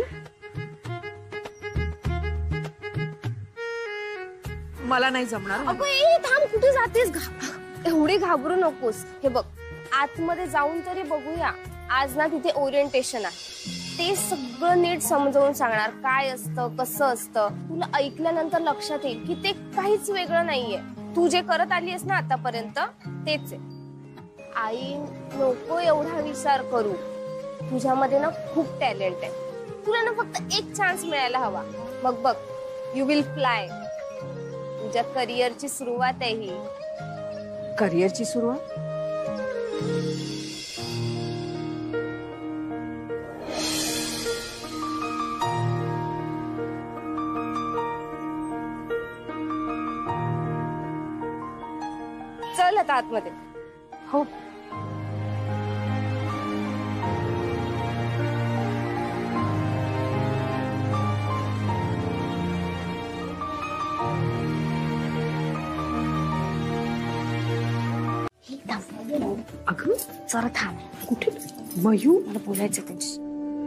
मला नाही जमणार. अगं ए थांब कुठे जातेस? एवढी घाबरू नकोस. हे बघ आतमध्ये जाऊन तरी बघूया. आज ना तिथे ओरिएंटेशन आहे. ते सगळं नीट समजावून सांगणार काय असतं कसं असतं. तुला ऐकल्यानंतर लक्षात येईल की ते काहीच वेगळं नाहीये. तू जे करत आली आहेस ना आतापर्यंत तेच आहे. आई नको एवढा विचार करू. तुझ्यामध्ये ना खूप टॅलेंट आहे. तुला ना फक्त एक चान्स मिळायला हवा. मग बघ यू विल फ्लाय. तुझ्या करिअरची सुरुवात आहे ही. करिअरची सुरुवात? चल आता आतमध्ये. हो अगं जरा थांब. कुठे? मयू मला बोलायचं त्यांची.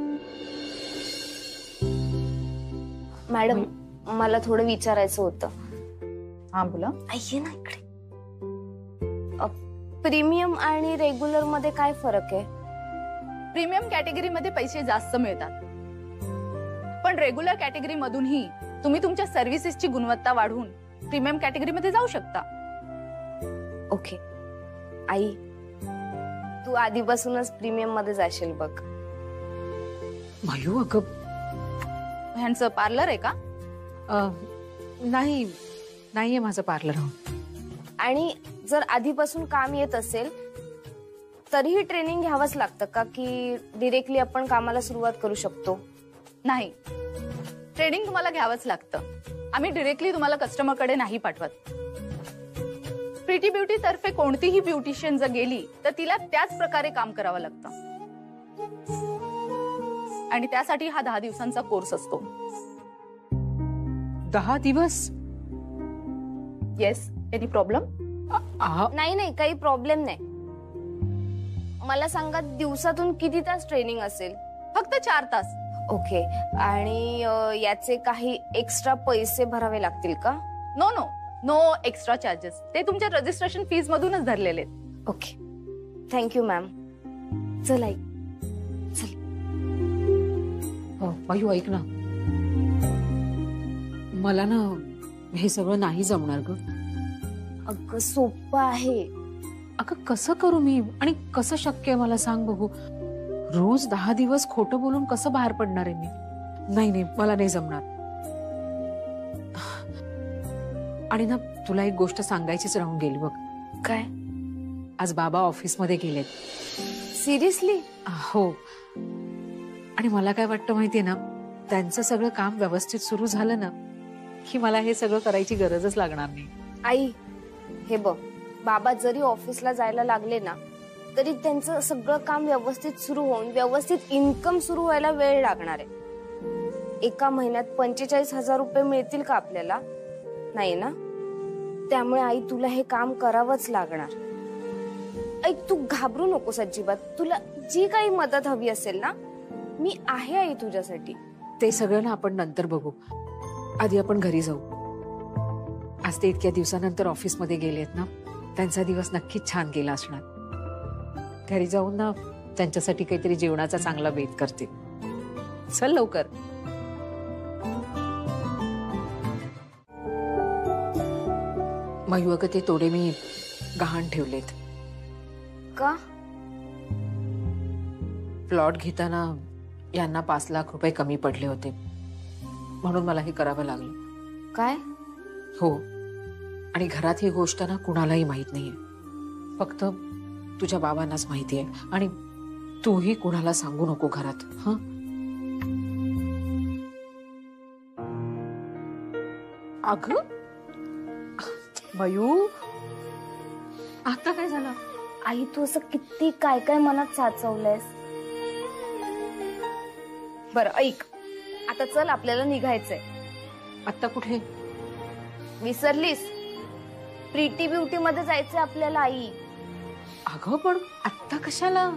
मॅडम मला थोडं विचारायचं होतं. हा बोला. ये ना इकडे. प्रीमियम आणि रेग्युलर मध्ये काय फरक आहे? प्रीमियम कॅटेगरी मध्ये पैसे जास्त मिळतात पण रेग्युलर कॅटेगरी मधूनही तुम्ही तुमच्या सर्व्हिसेसची गुणवत्ता वाढवून प्रीमियम कॅटेगरी मध्ये जाऊ शकता. ओके आई तू आधीपासूनच प्रीमियम मध्ये जाशील बघ. मयू अगं ह्यांचं पार्लर आहे का? नाही नाहीये माझं पार्लर. आणि जर आधीपासून काम येत असेल तरीही ट्रेनिंग घ्यावंच लागतं का की डिरेक्टली आपण कामाला सुरुवात करू शकतो? नाही ट्रेनिंग तुम्हाला घ्यावंच लागतं. आम्ही डिरेक्टली तुम्हाला कस्टमर कडे नाही पाठवत. प्रीटी ब्युटी तर्फे कोणतीही ब्युटिशियन जर गेली तर तिला त्याच प्रकारे काम करावं लागतं आणि त्यासाठी हा दहा दिवसांचा कोर्स असतो. दहा दिवस? येस. Any problem? नाही नाही काही प्रॉब्लेम नाही. मला सांगा दिवसातून किती तास ट्रेनिंग असेल? फक्त चार तास. ओके. आणि याचे काही एक्स्ट्रा पैसे भरावे लागतील का? No no no extra charges. ते तुमच्या रजिस्ट्रेशन फीज मधूनच धरलेले. Okay thank you ma'am. चल ऐक. चल. मयू ऐक ना मला ना हे सगळं नाही जमणार ग. अगं सोपं आहे. अगं कसं करू मी आणि कसं शक्य आहे मला सांग बघू. रोज दहा दिवस खोटं बोलून कसं बाहेर पडणार आहे मी? नाही नाही मला नाही जमणार. आणि ना तुला एक गोष्ट सांगायचीच राहून गेली बघ. काय? आज बाबा ऑफिस मध्ये गेलेत. सिरियसली? हो. आणि मला काय वाटतं माहितीये ना त्यांचं सगळं काम व्यवस्थित सुरू झालं ना की मला हे सगळं करायची गरजच लागणार नाही. आई हे बघ बाबा जरी ऑफिसला जायला लागले ना तरी त्यांचं सगळं काम व्यवस्थित सुरू होऊन व्यवस्थित इन्कम सुरू व्हायला वेळ लागणार आहे. एका महिन्यात पंचेचाळीस हजार रुपये मिळतील का आपल्याला? नाही ना. त्यामुळे आई तुला हे काम करावंच लागणार. ऐक, तू घाबरू नकोस अजिबात. तुला जी काही मदत हवी असेल ना, मी आहे आई तुझ्यासाठी. ते सगळं ना आपण नंतर बघू. आधी आपण घरी जाऊ. आज ते इतक्या दिवसानंतर ऑफिसमध्ये गेलेत ना, त्यांचा दिवस नक्कीच छान गेला असणार. घरी जाऊन ना त्यांच्यासाठी काहीतरी जेवणाचा चांगला बेत करते. चल लवकर. मयू, अगं ते तोडे मी गहाण ठेवलेत. का? प्लॉट घेताना यांना पाच लाख रुपये कमी पडले होते, म्हणून मला हे करावं लागलं. काय? हो, आणि घरात ही गोष्ट ना कुणालाही माहित नाहीये, फक्त तुझ्या बाबांनाच माहिती आहे. आणि तूही कुणाला सांगू नको घरात. हं? अगं मयू, आता काय झालं? आई, तू असं किती काय काय मनात साचवलंयस. बरं ऐक, आता चल, आपल्याला निघायचंय. आता कुठे? विसरलीस? प्रीटी ब्युटी मध्ये जायचंय आपल्याला आई. अगं पण आता कशाला?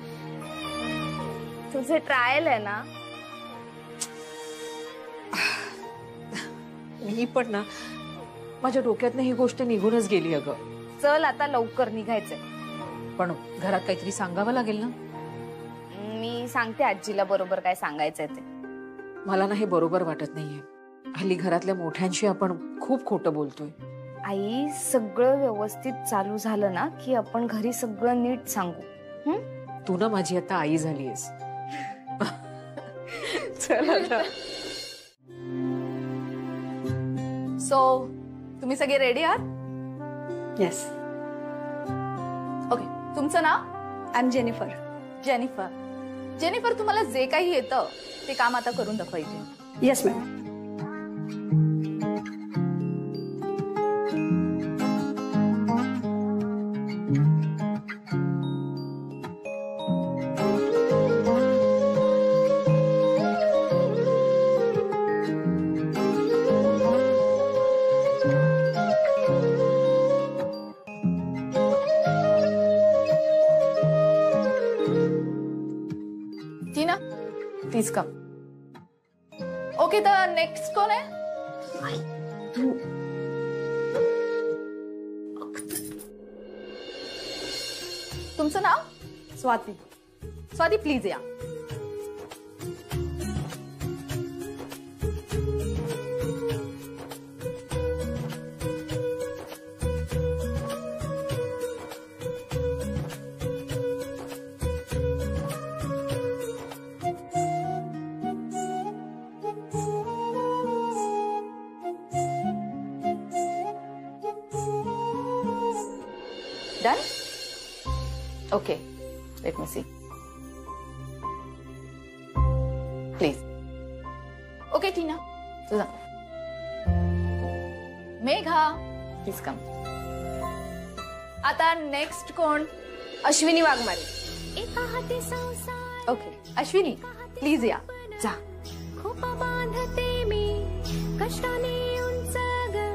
तुझे ट्रायल आहे ना. मी पण ना, माझ्या डोक्यातनं ही गोष्ट निघूनच गेली. अगं चल, आता लवकर निघायचंय. पण घरात काहीतरी सांगावं लागेल ना. मी सांगते आजीला बरोबर काय सांगायचंय ते. मला ना हे बरोबर वाटत नाहीये. हल्ली घरातल्या मोठ्यांशी आपण खूप खोटं बोलतोय. आई, सगळं व्यवस्थित चालू झालं ना की आपण घरी सगळं नीट सांगू. हं? तू ना माझी आता आई झालीयस. चल आता. सो तुम्ही सगळे रेडी आहात? येस. ओके, तुमचं नाव? I am Jennifer. Jennifer. Jennifer, तुम्हाला जे काही येतं ते काम आता करून दाखवा इथे. Yes ma'am. Please come. Okay, तर नेक्स्ट कोण आहे? तुमचं नाव? स्वाती. स्वाती, प्लीज या. Done? Okay, let me see. Please. Okay, Tina. तुझा. Megha, please come. आता नेक्स्ट कोण? अश्विनी वाघमारे. ओके, अश्विनी प्लीज या. जा. खूप बांधते मी कष्टाने उंच ग,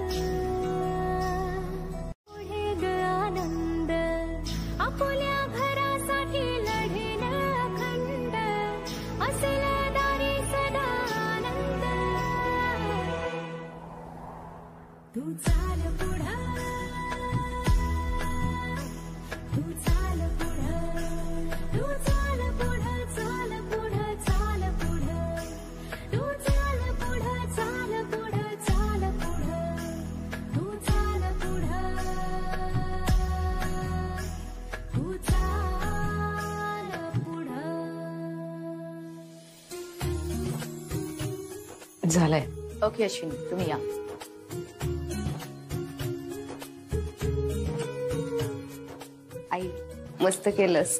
पुढे ग आनंद, आपुल्या घरासाठी लढेन अखंड, असेल दारी सदा आनंद. तू चाल पुढं, तू चाल पुढं, तू चाल पुढं, चाल पुढं, चाल पुढं, तू चाल पुढं, चाल पुढं, चाल पुढं, तू चाल पुढं, तू चाल पुढं. झालंय. ओके अश्विनी, तुम्ही या. आई, मस्त केलंस.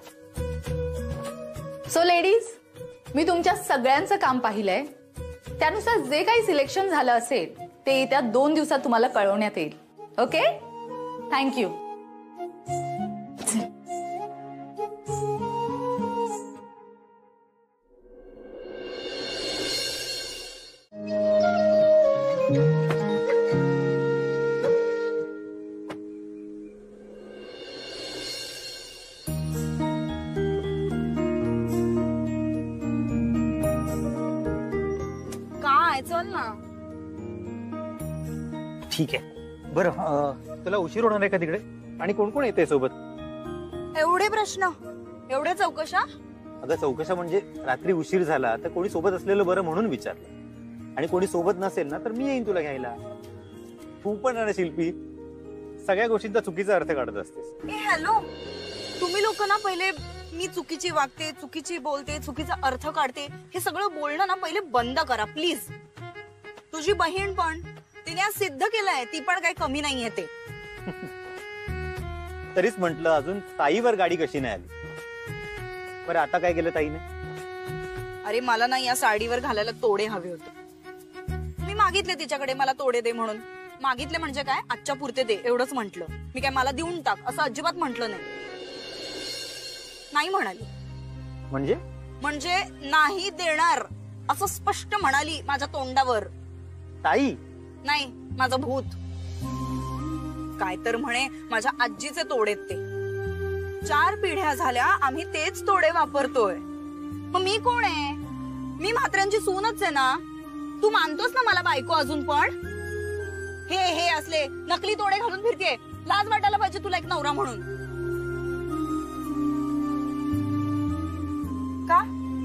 सो लेडीज, मी तुमच्या सगळ्यांचं काम पाहिलंय. त्यानुसार जे काही सिलेक्शन झालं असेल ते येत्या दोन दिवसात तुम्हाला कळवण्यात येईल. Okay, thank you. ठीक आहे. बरं अं, तुला उशीर होणार आहे का तिकडे? आणि कोण कोण येते सोबत? एवढे प्रश्न, एवढ्या चौकशा? अगं चौकशा म्हणजे रात्री उशीर झाला तर कोणी सोबत असलेलं बरं म्हणून विचारलं. आणि कोणी सोबत नसेल ना तर मी येईन तुला घ्यायला. तू पण ना शिल्पी सगळ्या गोष्टींचा चुकीचा अर्थ काढत असतेस. ए हॅलो, तुम्ही लोक ना पहिले मी चुकीची वागते, चुकीची बोलते, चुकीचा अर्थ काढते हे सगळं बोलणं ना पहिले बंद करा प्लीज. तुझी बहीण पण तिने आज सिद्ध केलंय, ती पण काही कमी नाहीये ते. तरीच म्हंटल अजून ताईवर गाडी कशी नाही आली. बरं आता काय केलं ताईने? अरे मला ना या साडीवर घालायला तोडे हवे होते. मी मागितले तिच्याकडे मला तोडे दे म्हणून. मागितले म्हणजे काय, आजच्या पुरते दे एवढंच म्हंटल मी. काय मला देऊन टाक असं अजिबात म्हंटल नाही. नाही म्हणाली. म्हणजे म्हणजे नाही देणार असं स्पष्ट म्हणाली माझ्या तोंडावर. ताई नाही, माझं भूत. काय तर म्हणे माझ्या आजीचे तोडेत ते. चार पिढ्या झाल्या आम्ही तेच तोडे वापरतोय. मग मी कोण आहे? मी म्हात्र्यांची सूनच आहे ना. तू मानतोस ना मला बायको अजून पण? हे हे असले नकली तोडे घालून फिरते. लाज वाटायला पाहिजे तुला एक नवरा म्हणून. का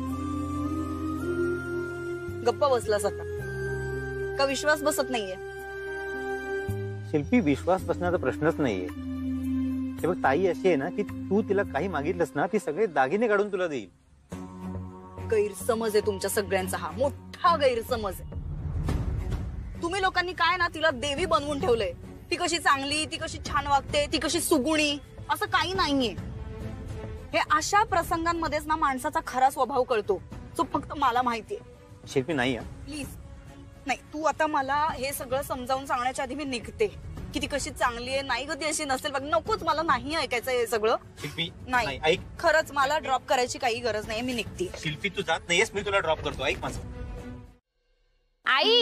गप्पा बसलास आता? का विश्वास बसत नाहीये? शिल्पी विश्वास बसण्याचा प्रश्नच नाहीये. हे बघ ताई अशी आहे ना की तू तिला काही मागितलंस ना ती सगळे दागिने काढून तुला देईल. गैरसमज आहे तुमच्या सगळ्यांचा, हा मोठा गैरसमज आहे. तुम्ही लोकांनी काय ना तिला देवी बनवून ठेवलंय. ती कशी चांगली, ती कशी छान वागते, ती कशी सुगुणी, असं काही नाहीये. हे अशा प्रसंगांमध्येच ना माणसाचा खरा स्वभाव कळतो, जो फक्त मला माहितीये. शिल्पी नाही प्लीज नाही, तू आता मला हे सगळं समजावून सांगण्याच्या आधी मी निघते की ती कशी चांगली आहे. नाही ग ती अशी नसेल बघ. नकोच, मला नाही ऐकायचं हे सगळं. शिल्पी नाही ऐक, खरंच मला ड्रॉप करायची काही गरज नाही. मी निघते. शिल्पी तू जात नाहीयेस, मी तुला ड्रॉप करतो. ऐक माझं. आई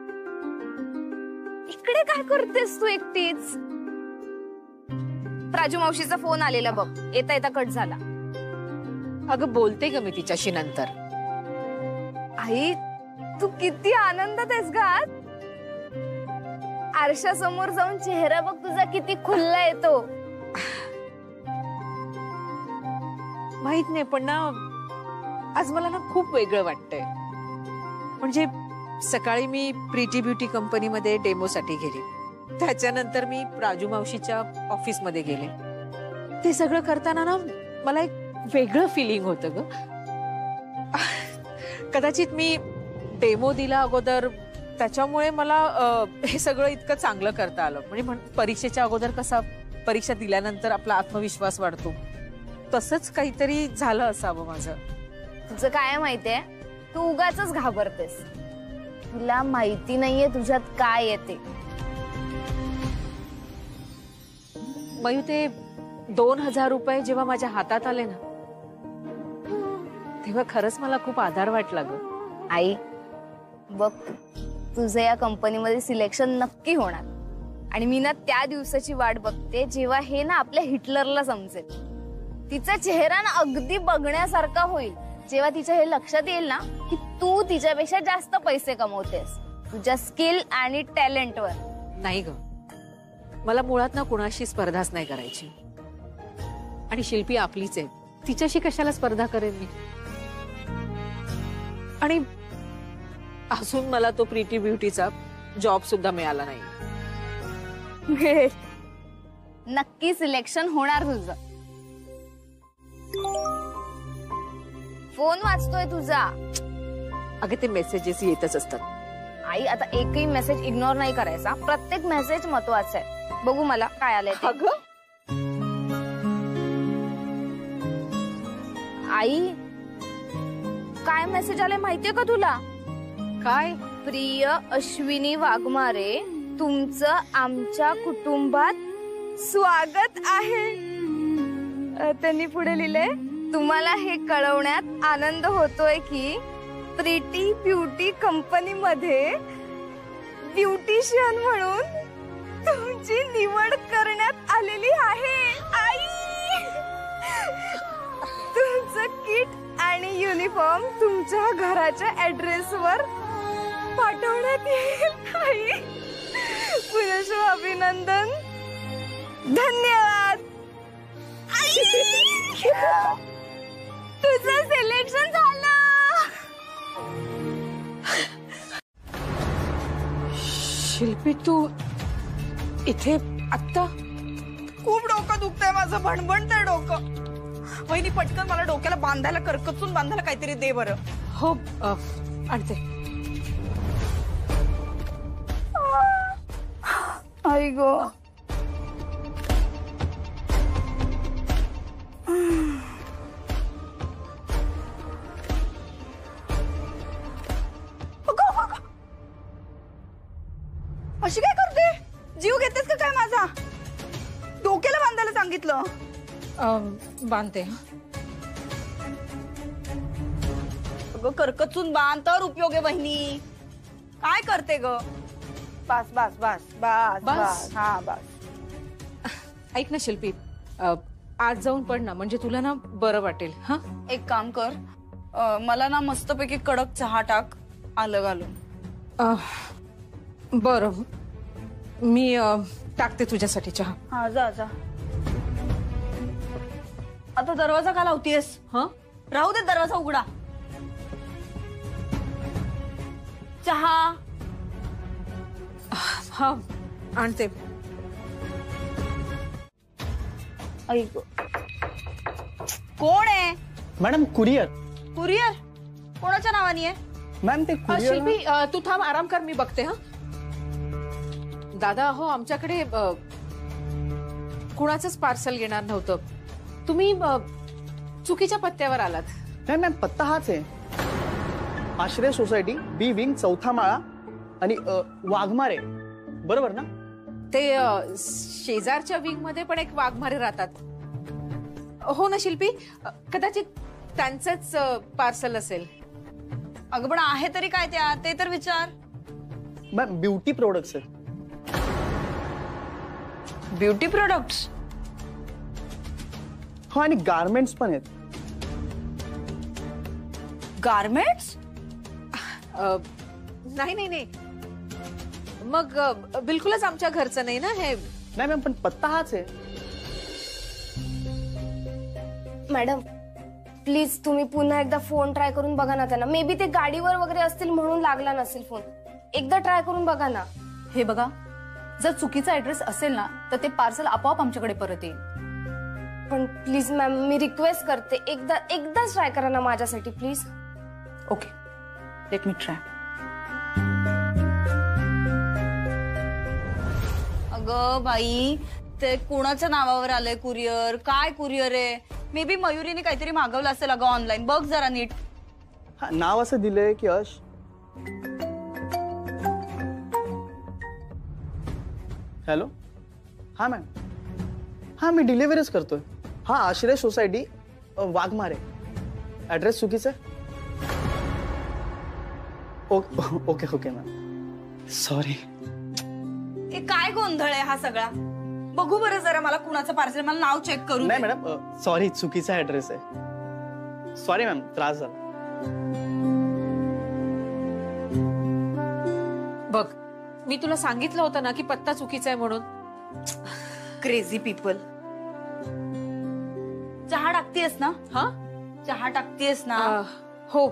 इकडे काय करतेस तू एकटीच? प्राजू मावशीचा फोन आलेला बघ, येता येता कट झाला. अगं बोलते ग मी तिच्याशी नंतर. आई तू किती आनंदात आहेस ग आज. आरशासमोर जाऊन चेहरा बघ तुझा किती खुल्ला येतो. माहित नाही पण ना आज मला ना खूप वेगळं वाटतंय. म्हणजे सकाळी मी प्रीटी ब्युटी कंपनीमध्ये डेमोसाठी गेले, त्याच्यानंतर मी प्राजू मावशीच्या ऑफिसमध्ये गेले. ते सगळं करताना ना मला एक वेगळं फिलिंग होतं ग. कदाचित मी डेमो दिला अगोदर, त्याच्यामुळे मला हे सगळं इतकं चांगलं करता आलं. म्हणजे परीक्षेच्या अगोदर कसा परीक्षा दिल्यानंतर आपला आत्मविश्वास वाढतो, तसंच काहीतरी झालं असावं माझं. तुझं काय माहितीये, तू उगाचच घाबरतेस. तुला माहिती नाहीये तुझ्यात काय येते. मयू ते दोन हजार रुपये जेव्हा माझ्या हातात आले ना तेव्हा खरंच मला खूप आधार वाटला ग. आई बघ तुझं या कंपनीमध्ये सिलेक्शन नक्की होणार. आणि मी ना त्या दिवसाची वाट बघते जेव्हा हे ना आपल्या हिटलरला समजेल. तिचा चेहरा ना अगदी बघण्यासारखा होईल जेव्हा तिच्या हे लक्षात येईल ना की तू तिच्यापेक्षा जास्त पैसे कमवतेस तुझ्या स्किल आणि टॅलेंटवर. नाही ग, मला मुळात ना कुणाशी स्पर्धाच नाही करायची. आणि शिल्पी आपलीच आहे, तिच्याशी कशाला स्पर्धा करेन मी. आणि अजून मला तो प्रीटी ब्युटीचा जॉब सुद्धा मिळाला नाही. नक्की सिलेक्शन होणार तुझं. फोन वाचतोय तुझा. अगं ते मेसेजेस येतच असतात. आई आता एकही मेसेज इग्नोर नाही करायचा, प्रत्येक मेसेज महत्वाचा आहे. बघू मला काय आलंय. अगं आई काय मेसेज आले माहितीये का तुला? काय? प्रिय अश्विनी वाघमारे, तुमचं आमच्या कुटुंबात स्वागत आहे. त्यांनी पुढे लिहिले, तुम्हाला हे कळवण्यात आनंद होतोय की प्रीटी ब्युटी कंपनी मध्ये ब्युटिशियन म्हणून तुमची निवड करण्यात आलेली आहे. आई तुमचं किट आणि युनिफॉर्म तुमच्या घराच्या ऍड्रेसवर पाठवण्यात येईल. आई पुनश्व अभिनंदन. धन्यवाद. तुझं सिलेक्शन झालं. शिल्पी तू इथे आत्ता? खूप डोकं दुखतंय माझं, भणभणतंय डोकं. वहिनी पटकन मला डोक्याला बांधायला, करकचून बांधायला काहीतरी दे बरं. हो आणते. आई गो. अशी काय करते? जीव घेतेस का काय माझा? डोक्याला बांधायला सांगितलं. बांधते. अगं करकचून बांध तर उपयोग आहे वहिनी. काय करते ग? बस बस बस बस बस. हा बस. ऐक ना शिल्पी, आज जाऊन पड ना, म्हणजे तुला ना बरं वाटेल. हा एक काम कर, मला ना मस्तपैकी कडक चहा टाक, आलं घालून. बरं, मी टाकते तुझ्यासाठी चहा. हा जा जा. आता दरवाजा का लावतीयस? हा राहू दे, दरवाजा उघडा. चहा. हा आणते. ऐक, कोण आहे? Madam courier. कुरिअर कोणाच्या नावाने आहे? मॅम ते कुरिअर. शिल्पी तू थांब, आराम कर, मी बघते. हा दादा, हो आमच्याकडे कुणाचंच पार्सल घेणार नव्हतं. तुम्ही चुकीच्या पत्त्यावर आलात. नाही मॅम, पत्ता हाच आहे. आश्रय सोसायटी, बी विंग, चौथा माळा आणि वाघमारे, बरोबर ना? ते शेजारच्या विंग मध्ये पण एक वाघमारे राहतात. हो ना शिल्पी? कदाचित त्यांचंच पार्सल असेल. अगं पण आहे तरी काय त्या, ते तर विचार. Ma'am beauty products beauty. ब्युटी प्रोडक्ट्स? हो, आणि गारमेंट्स पण आहेत. गारमेंट्स? नाही नाही नाही, मग बिलकुलच आमच्या घरचं नाही ना हे. नाही मॅम, पण पत्ता हाच आहे. मॅडम प्लीज तुम्ही पुन्हा एकदा फोन ट्राय करून बघा ना त्यांना. मे बी ते गाडीवर वगैरे असतील म्हणून लागला नसेल फोन. एकदा ट्राय करून बघा ना. हे बघा, जर चुकीचा ऍड्रेस असेल ना तर ते पार्सल आपोआप आमच्याकडे परत येईल. पण प्लीज मॅम, मी रिक्वेस्ट करते, एकदा एकदाच ट्राय करा ना माझ्यासाठी please. Okay, let me try. अगं बाई, ते कोणाच्या नावावर आलंय कुरिअर? काय कुरिअर आहे? मे बी मयुरीने काहीतरी मागवलं असेल अगं ऑनलाईन. बघ जरा नीट. हा, नाव असं दिलंय की यश. हॅलो, हा मॅम. हा, मी डिलिव्हरीच करतोय. हा, आश्रय सोसायटी, वाघमारे. ऍड्रेस चुकीचा आहे. Okay okay ma'am, sorry. काय गोंधळ आहे हा सगळा? बघू बरं जरा मला कुणाचं पार्सल, मला नाव चेक करू. नाही मॅडम, सॉरी, चुकीचा ऍड्रेस आहे. सॉरी मॅम, त्रास झाला. बघ, मी तुला सांगितलं होतं ना की पत्ता चुकीचा आहे म्हणून. Crazy people. चहा टाकतेस ना? हा, चहा टाकतेस ना? हो.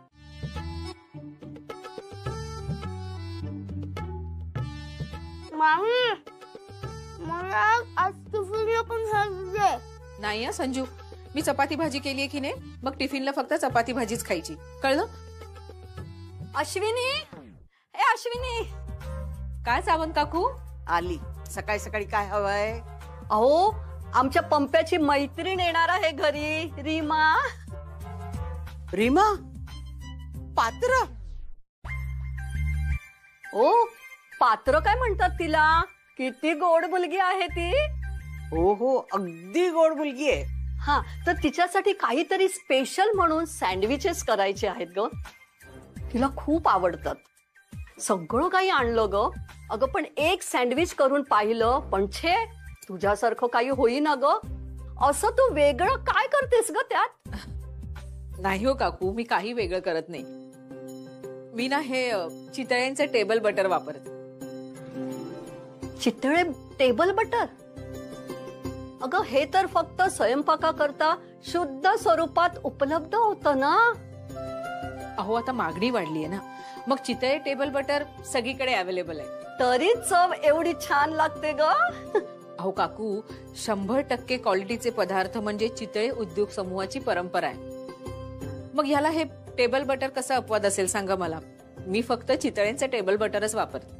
मामी, मला आज टिफिनला पण हेल्प दे. नाही हा संजू, मी चपाती भाजी केली आहे की नाही, मग टिफिनला फक्त चपाती भाजीच खायची, कळलं? अश्विनी, ए अश्विनी. काय सावंत काकू? आली. सकाळी सकाळी काय हवंय? अहो, आमच्या पंप्याची मैत्रीण येणार आहे घरी, रीमा. रीमा? पात्र? ओ, पात्र काय म्हणतात तिला? किती गोड मुलगी आहे ती. हो हो, अगदी गोड मुलगी आहे. हा, तर तिच्यासाठी काहीतरी स्पेशल म्हणून सँडविचेस करायचे आहेत ग. तिला खूप आवडतात. सगळं काही आणलं ग. अगं पण एक सँडविच करून पाहिलं, पण छे, तुझ्यासारखं काही होईना ग. असं तू वेगळं काय करतेस ग त्यात? नाही हो काकू, मी काही वेगळं करत नाही. मी ना हे चितळ्यांचे टेबल बटर वापरते. Chitale table butter? अगं हे तर फक्त स्वयंपाकाकरता शुद्ध स्वरूपात उपलब्ध होतं ना. अहो आता मागणी वाढली आहे ना, मग चितळे टेबल बटर सगळीकडे अवेलेबल आहे. तरी चव एवढी छान लागते ग. अहो काकू, शंभर टक्के क्वालिटीचे पदार्थ म्हणजे चितळे उद्योग समूहाची परंपरा आहे. मग ह्याला हे टेबल बटर कसं अपवाद असेल सांगा मला. मी फक्त चितळेंचे टेबल बटरच वापरते.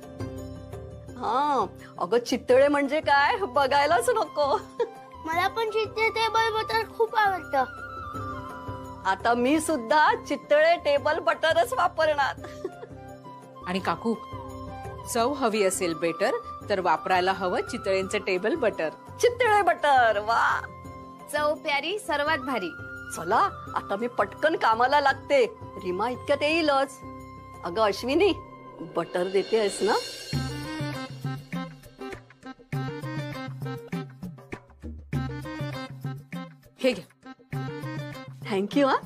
हा अगं चितळे म्हणजे काय बघायलाच नको. मला पण चितळे टेबल बटर खूप आवडतं. आता मी सुद्धा चितळे टेबल बटरच वापरणार. आणि काकू, चव हवी असेल बेटर तर वापरायला हवं चितळेंचं टेबल बटर. चितळे बटर वा, चव प्यारी सर्वात भारी. चला आता मी पटकन कामाला लागते. रीमा इतक्यात येईलच. अगं अश्विनी, बटर देतेस ना? हे घ्या. थँक्यू. हा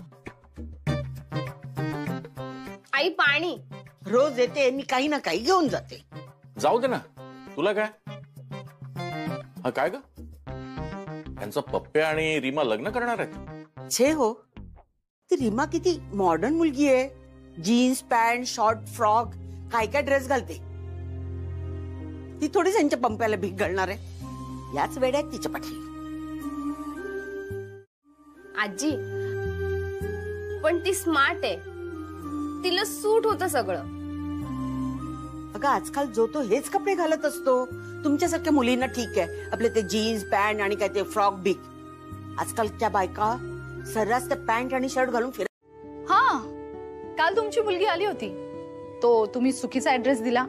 आई पाणी. रोज येते मी काही ना काही घेऊन जाते. जाऊ दे ना, तुला काय. हा काय ग, यांचा पप्प्या आणि रीमा लग्न करणार आहेत? छे हो, ती रीमा किती मॉडर्न मुलगी आहे. जीन्स पॅन्ट शॉर्ट फ्रॉक काय काय ड्रेस घालते. ती थोडीच यांच्या पंप्याला भीक घालणार आहे. याच वेड्यात तिच्या पाठी. आजी पण ती स्मार्ट आहे, तिला सूट होतं सगळं. अगं आजकाल जो तो हेच कपडे घालत असतो. तुमच्यासारख्या मुलींना ठीक आहे आपले ते जीन्स पॅन्ट आणि काय ते फ्रॉक बिग. आजकालच्या बायका सर्रास ते पॅन्ट आणि शर्ट घालून फिर. हा काल तुमची मुलगी आली होती, तो तुम्ही चुकीचा ऍड्रेस दिला.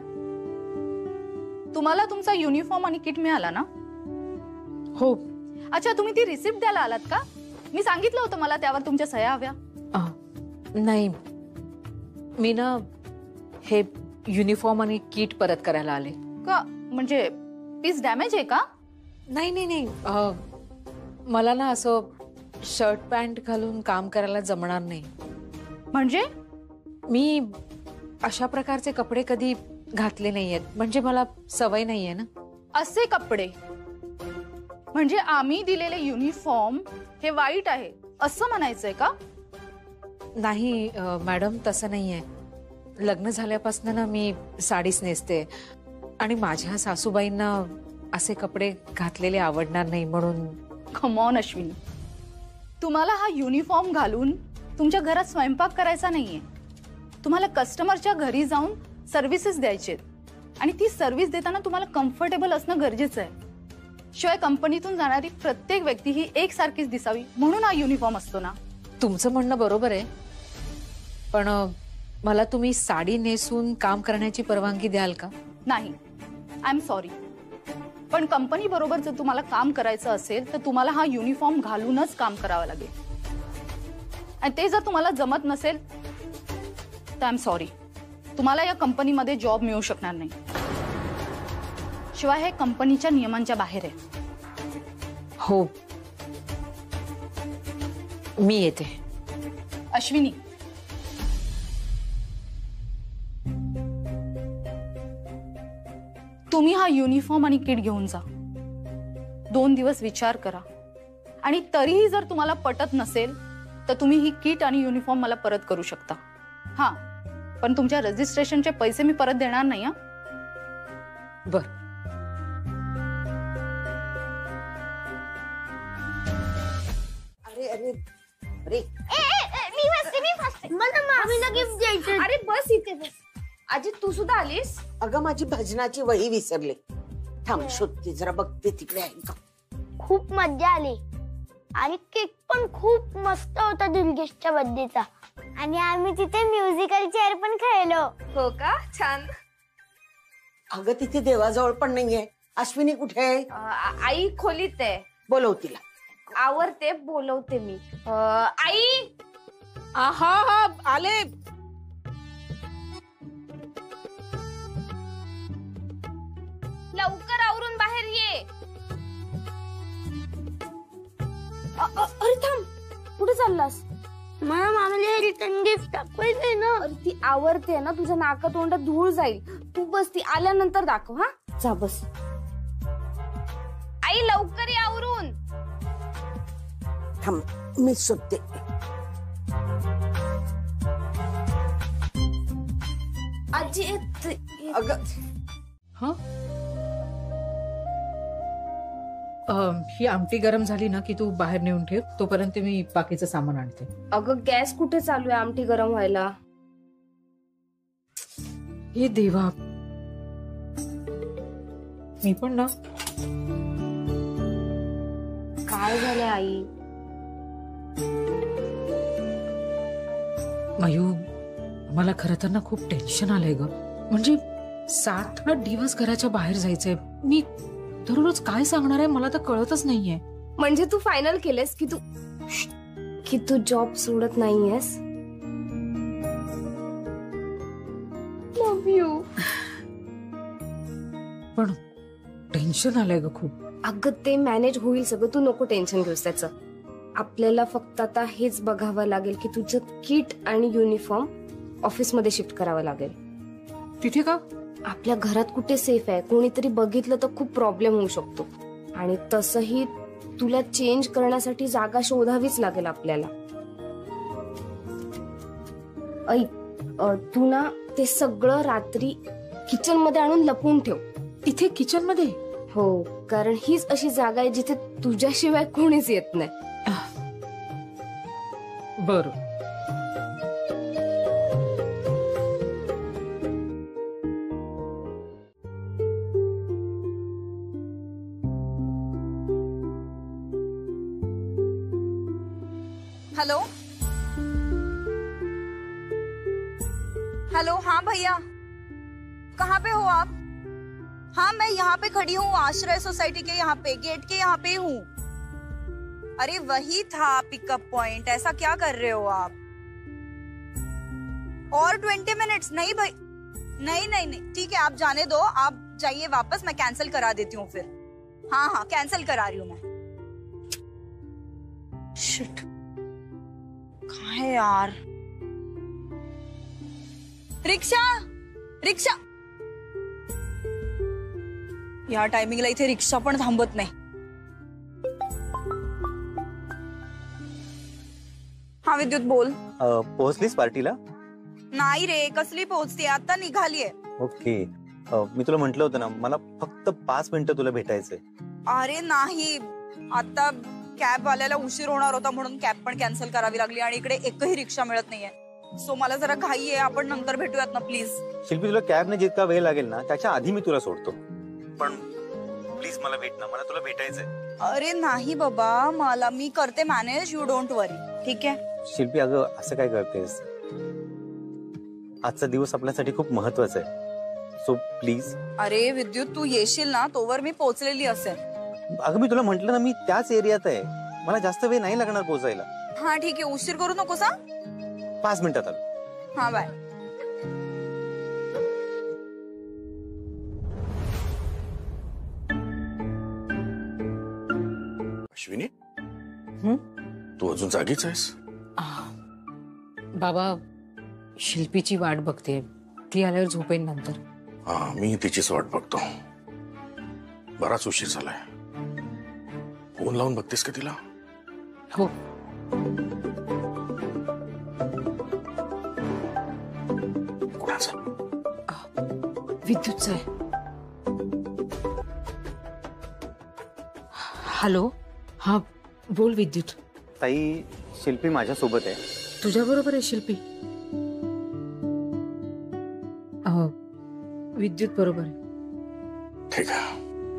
तुम्हाला तुमचा युनिफॉर्म आणि किट मिळाला ना? हो. अच्छा, तुम्ही ती रिसिप्ट द्यायला आलात का? मी सांगितलं होतं मला त्यावर तुमच्या सह्या हव्या. नाही, मी ना हे युनिफॉर्म आणि किट परत करायला आले. का म्हणजे पीस डॅमेज आहे का? नाही नाही नाही, मला ना असं शर्ट पॅन्ट घालून काम करायला जमणार नाही. म्हणजे मी अशा प्रकारचे कपडे कधी घातले नाहीयेत, म्हणजे मला सवय नाहीये ना. असे कपडे म्हणजे आम्ही दिलेले युनिफॉर्म हे वाईट आहे असं म्हणायचंय का? नाही मॅडम, तसं नाहीये. लग्न झाल्यापासून ना मी साडीच नेसते आणि माझ्या सासूबाईंना असे कपडे घातलेले आवडणार नाही म्हणून. कम ऑन अश्विनी, तुम्हाला हा युनिफॉर्म घालून तुमच्या घरात स्वयंपाक करायचा नाहीये. तुम्हाला कस्टमरच्या घरी जाऊन सर्व्हिसेस द्यायचे आणि ती सर्व्हिस देताना तुम्हाला कम्फर्टेबल असणं गरजेचं आहे. शिवाय कंपनीतून जाणारी प्रत्येक व्यक्ती ही एकसारखीच दिसावी म्हणून हा युनिफॉर्म असतो ना. तुमचं म्हणणं बरोबर आहे, पण मला तुम्ही साडी नेसून काम करण्याची परवानगी द्याल का? नाही, आय एम सॉरी, पण कंपनी बरोबर जर तुम्हाला काम करायचं असेल तर तुम्हाला हा युनिफॉर्म घालूनच काम करावं लागेल. आणि ते जर तुम्हाला जमत नसेल तर आय एम सॉरी, तुम्हाला या कंपनीमध्ये जॉब मिळू शकणार नाही. शिवाय हे कंपनीच्या नियमांच्या बाहेर आहे. हो, मी येते. अश्विनी, तुम्ही हा युनिफॉर्म आणि किट घेऊन जा. दोन दिवस विचार करा आणि तरीही जर तुम्हाला पटत नसेल तर तुम्ही ही किट आणि युनिफॉर्म मला परत करू शकता. हा, पण तुमच्या रजिस्ट्रेशनचे पैसे मी परत देणार नाही. हा बर. अरे अरे अरे मी फसते मी फसते. मला मामीला गिफ्ट द्यायचं. अरे बस इथे बस. आजी तू सुद्धा आलीस? अगं माझी भजनाची वही विसरले. थांब शोधते जरा, बघते तिकडे आहे का. खूप मजा आली आणि केक पण खूप मस्त होता दुर्गेशच्या बर्थडेचा. आणि आम्ही तिथे म्युझिकल चेअर पण खेळलो. हो का? छान. अगं तिथे देवाजवळ पण नाहीये. अश्विनी कुठे आहे? आई खोलीत आहे. बोलव तिला. आवरते, बोलवते मी. आई. हा हा आले. लवकर आवरून बाहेर ये. अरे थांब, कुठे चाललास? मला मामीला रिटर्न गिफ्ट दाखवायचंय ना. अरे ती आवरते ना, तुझ्या नाका तोंडात धूळ जाईल. तू बस, ती आल्यानंतर दाखव. हा जा बस. आई लवकर या आवरून. थांब मी शोधते. आजी अगं हा ही आमटी गरम झाली ना की तू बाहेर नेऊन ठेव, तोपर्यंत मी बाकीचं सामान आणते. अगं गॅस कुठे चालू आहे आमटी गरम व्हायला? हे देवा, मी पण ना. काय झालंय आई? मयू, मला खरं तर ना खूप टेन्शन आलंय ग. म्हणजे सात आठ दिवस घराच्या बाहेर जायचंय. मी दररोज काय सांगणार आहे मला तर कळतच नाहीये. म्हणजे तू फायनल केलेस की तू की तू जॉब सोडत नाहीयेस? Love you. पण टेन्शन आलंय ग खूप. अगं ते मॅनेज होईल सगळं, तू नको टेन्शन घेऊस त्याचं. आपल्याला फक्त आता हेच बघावं लागेल की तुझं किट आणि युनिफॉर्म ऑफिस मध्ये शिफ्ट करावं लागेल. तिथे का? आपल्या घरात कुठे सेफ आहे? कोणीतरी बघितलं तर खूप प्रॉब्लेम होऊ शकतो. आणि तसंही तुला चेंज करण्यासाठी जागा शोधावीच लागेल आपल्याला. ऐक, तू ना ते सगळं रात्री किचन मध्ये आणून लपवून ठेव. इथे किचन मध्ये? हो, कारण हीच अशी जागा आहे जिथे तुझ्याशिवाय कोणीच येत नाही. बर. हेलो हेलो, हाँ भैया, कहाँ पे हो आप? हाँ मैं यहाँ पे खड़ी हूँ, आश्रय सोसाइटी के यहाँ पे, गेट के यहाँ पे हूँ. अरे वही था पिकअप पॉइंट. ऐसा क्या कर रहे हो आप? और ट्वेंटी मिनट्स? नहीं भाई, नहीं नहीं नहीं, ठीक है आप जाने दो, आप जाइए वापस, मैं कैंसिल करा देती हूँ फिर. हाँ हाँ कैंसिल करा रही हूँ मैं. शिट, कहाँ है यार? रिक्षा रिक्षा. या टायमिंगला इथे रिक्षा पण थांबत नाही. हा विद्युत बोल. पोहोचलीस पार्टीला? नाही रे, कसली पोहोचते, आता निघालीये. ओके. मी तुला म्हंटल होतं ना, मला फक्त पाच मिनिटं तुला भेटायचंय. अरे नाही, आता कॅब वाल्याला उशीर होणार होता म्हणून कॅब पण कॅन्सल करावी लागली आणि इकडे एकही रिक्षा मिळत नाहीये. सो मला जरा घाई आहे, आपण नंतर भेटूयात ना प्लीज. शिल्पी, तुला कॅबने जितका वेळ लागेल ना त्याच्या आधी मी तुला सोडतो, पण प्लीज मला भेट ना, मला तुला भेटायचंय. अरे नाही बाबा, मला मी करते मॅनेज, यू डोंट वरी. ठीक आहे शिल्पी, अगं असं काय करतेस? आजचा दिवस आपल्यासाठी खूप महत्वाचा आहे, सो प्लीज. अरे विद्युत, तू येशील ना तोवर मी पोहोचलेली असेल. अगं मी तुला म्हंटल ना, मी त्याच एरियात आहे, मला जास्त वेळ नाही लागणार पोहोचायला. हा ठीक आहे, उशीर करू नकोस. हा पाच मिनिटात आलो. हा बाय. अश्विनी, तू अजून जागीच आहेस? बाबा, शिल्पीची वाट बघते, ती आल्यावर झोपेन नंतर. हा, मी तिचीच वाट बघतो. बराच उशीर झालाय. फोन लावून बघतेस का तिला? हो. कोणाचा? विद्युतचा आहे. हॅलो. हा बोल विद्युत. ताई, शिल्पी माझ्या सोबत आहे. तुझ्या बरोबर आहे शिल्पी? विद्युत बरोबर आहे. ठीक आहे.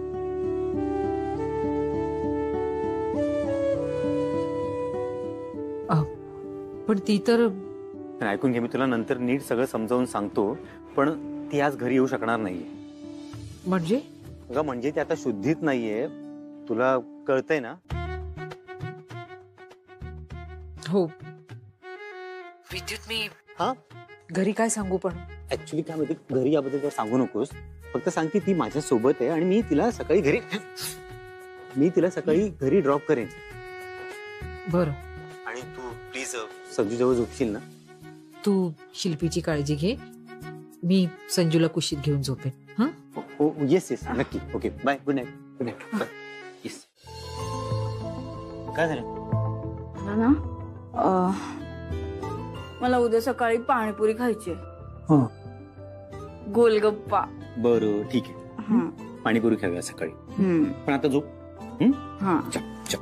पण ती तर. ऐकून घे, मी तुला नंतर नीट सगळं समजावून सांगतो, पण ती आज घरी येऊ शकणार नाहीये. म्हणजे? अगं म्हणजे ती आता शुद्धीत नाहीये, तुला कळतंय ना? हो विद्युत, मी हा घरी काय सांगू? पण ऍक्च्युली काय माहिती, घरी याबद्दल तर सांगू नकोस, फक्त सांग की ती माझ्या सोबत आहे आणि मी तिला सकाळी घरी मी तिला सकाळी घरी ड्रॉप करेन. बरं. आणि तू प्लीज संजू जवळ झोपशील ना? तू शिल्पीची काळजी घे, मी संजूला कुशीत घेऊन झोपेन. हा हो येस येस नक्की. Okay bye. Good night. Good night. Bye. Yes. काय झालं? मला ना अं, मला उद्या सकाळी पाणीपुरी खायची आहे. हो गोलगप्पा. बरं ठीक आहे. पाणीपुरी खाऊया सकाळी. हम्म. पण आता झोप. हम्म? हा. चल चल.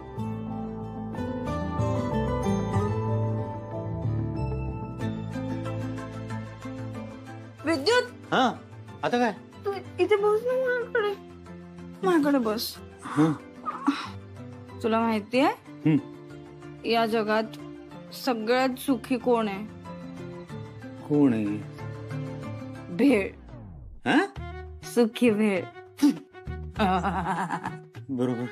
विद्युत हा आता काय? तू इथे बस ना माझ्याकडे. माझ्याकडे बस. हं. तुला माहिती आहे हं. या जगात सगळ्यात सुखी कोण आहे? कोण आहे? भेळ. हा? सुखी भेळ. बरोबर.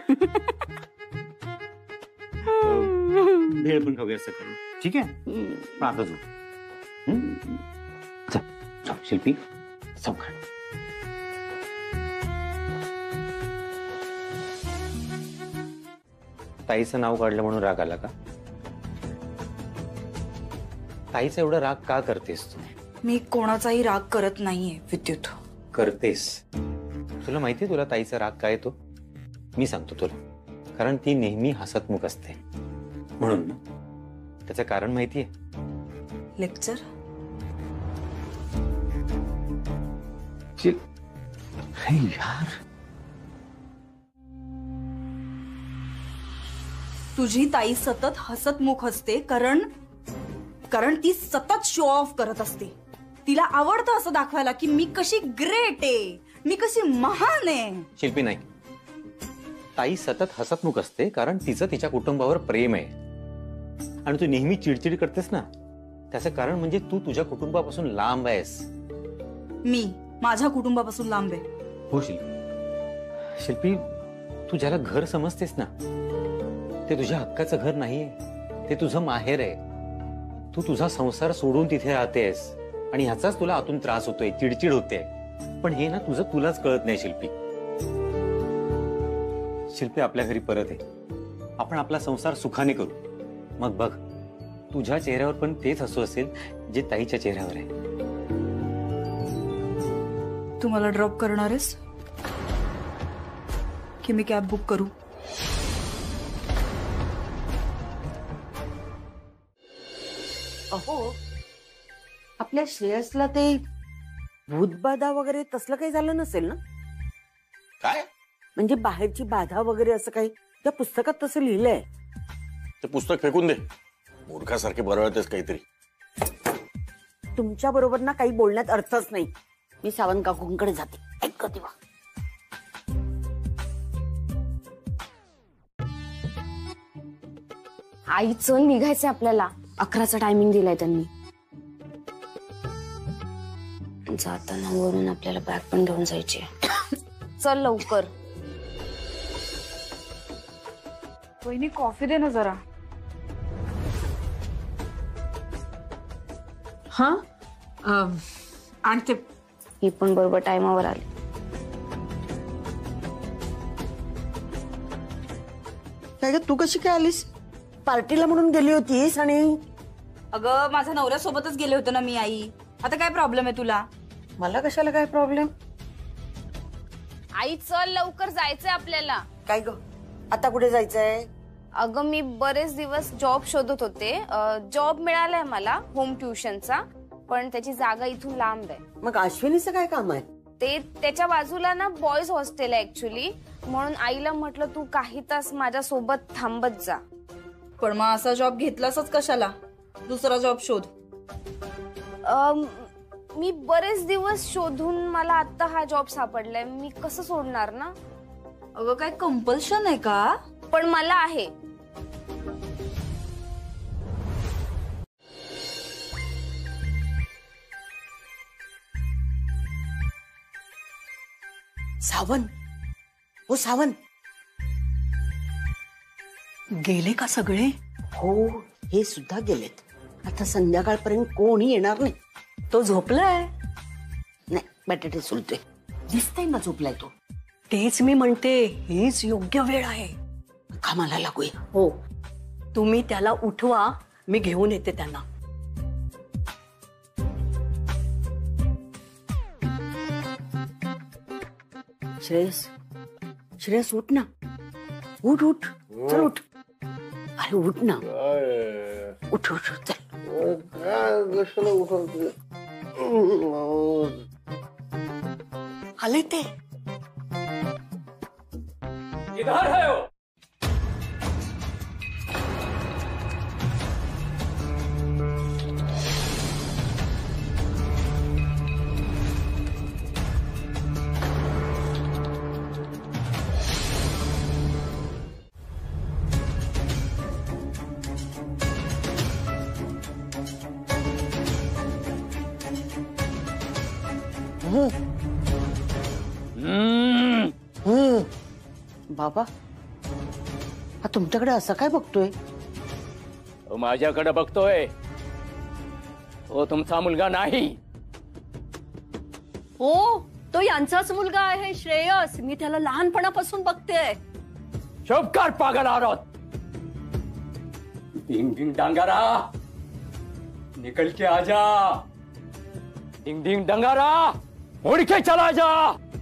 भेळ पण खाऊया सकाळी. ठीक आहे. पण आता झोप. हं? चल चल शिल्पी सकाळ. ताईचं नाव काढलं म्हणून राग आला का? ताईचं एवढं राग का करतेस तू? मी कोणाचाही राग करत नाहीये विद्युत. करतेस. तुला माहितीये तुला ताईचा राग काय येतो? मी सांगतो तुला. कारण ती नेहमी हसतमुख असते म्हणून. त्याचं कारण माहितीये? लेक्चर. यार तुझी ताई सतत हसतमुख असते कारण कारण ती सतत शो ऑफ करत असते. तिला आवडतं असं दाखवायला की मी कशी ग्रेट आहे, मी कशी महान आहे. शिल्पी नाही. ताई सतत हसतमुख असते कारण तिचं तिच्या कुटुंबावर प्रेम आहे. आणि तू नेहमी चिडचिड करतेस ना, त्याचं कारण म्हणजे तू तुझ्या कुटुंबापासून लांब आहेस. मी माझ्या कुटुंबापासून लांब आहे. हो शिल्पी. शिल्पी तू ज्याला घर समजतेस ना, ते तुझ्या हक्काचं घर नाहीये. ते तुझं माहेर आहे. तू तुझा संसार सोडून तिथे राहतेस आणि ह्याचाच तुला आतून त्रास होतोय, चिडचिड होते. पण हे ना तुझं तुलाच कळत नाही शिल्पी. शिल्पी आपल्या घरी परत आहे. आपण आपला संसार सुखाने करू. मग बघ तुझ्या चेहऱ्यावर पण तेच हसू असेल जे ताईच्या चेहऱ्यावर आहे. तू मला ड्रॉप करणार आहेस की मी कॅब बुक करू? अहो आपल्या श्रेयसला ते भूतबाधा वगैरे तसलं काही झालं नसेल ना? काय म्हणजे बाहेरची बाधा वगैरे असं काही त्या पुस्तकात तसं लिहिलंय. ते पुस्तक फेकून दे. मूर्खासारखे बरळतेस काहीतरी. तुमच्या बरोबर ना काही बोलण्यात अर्थच नाही. मी सावंत काकूंकडे जाते. ऐक तेव्हा. आईचं निघायचंय आपल्याला. अकराचा टायमिंग दिलाय त्यांनी. जाताना वरून आपल्याला बॅग पण घेऊन जायची. चल लवकर. वहिनी कॉफी दे ना जरा. हा आणते. ही पण बरोबर टायमावर आली. काय ग तू कशी काय आलीस? पार्टीला म्हणून गेली होतीस आणि अगं माझ्या नवऱ्यासोबतच गेले होते ना मी. आई आता काय प्रॉब्लेम आहे तुला? मला कशाला काय प्रॉब्लेम? आई चल लवकर जायचंय आपल्याला. काय ग आता कुठे जायचंय? अगं मी बरेच दिवस जॉब शोधत होते. जॉब मिळालाय मला होम ट्युशनचा, पण त्याची जागा इथून लांब आहे. मग अश्विनीचं काय काम आहे? ते त्याच्या बाजूला ना बॉयज हॉस्टेल आहे ऍक्च्युली. म्हणून आईला म्हटलं तू काही तास माझ्या सोबत थांबत जा. पण मग असा जॉब घेतलासच कशाला? दुसरा जॉब शोध. मी बरेच दिवस शोधून मला आता हा जॉब सापडलाय. मी कसं सोडणार ना? अगं काय कंपल्शन आहे का? पण मला आहे. सावंत. हो सावंत. गेले का सगळे? हो हे सुद्धा गेलेत. आता संध्याकाळपर्यंत कोणी येणार नाही. तो झोपलाय. नाही बटाटे सुलते. दिसतंय ना झोपलाय तो. तेच मी म्हणते हीच योग्य वेळ आहे. कामाला लागूया. हो तुम्ही त्याला उठवा. मी घेऊन येते त्यांना. श्रेयस श्रेयस उठ ना, उठ उठ चल उठ, अरे उठ ना, उठ उठ चल. कशाला उठवते? आले ते किधर है वो? बाबा हा तुमच्याकडे असं काय बघतोय? तो माझ्याकडे बघतोय. तो तुमचा मुलगा नाही. हो, तो यांचाच मुलगा आहे श्रेयस. मी त्याला लहानपणापासून बघते. चुप कर पागल औरत. डिंग डिंग डंगारा, निकल के आजा. डिंग डिंग डंगारा, उड़ के चला जा.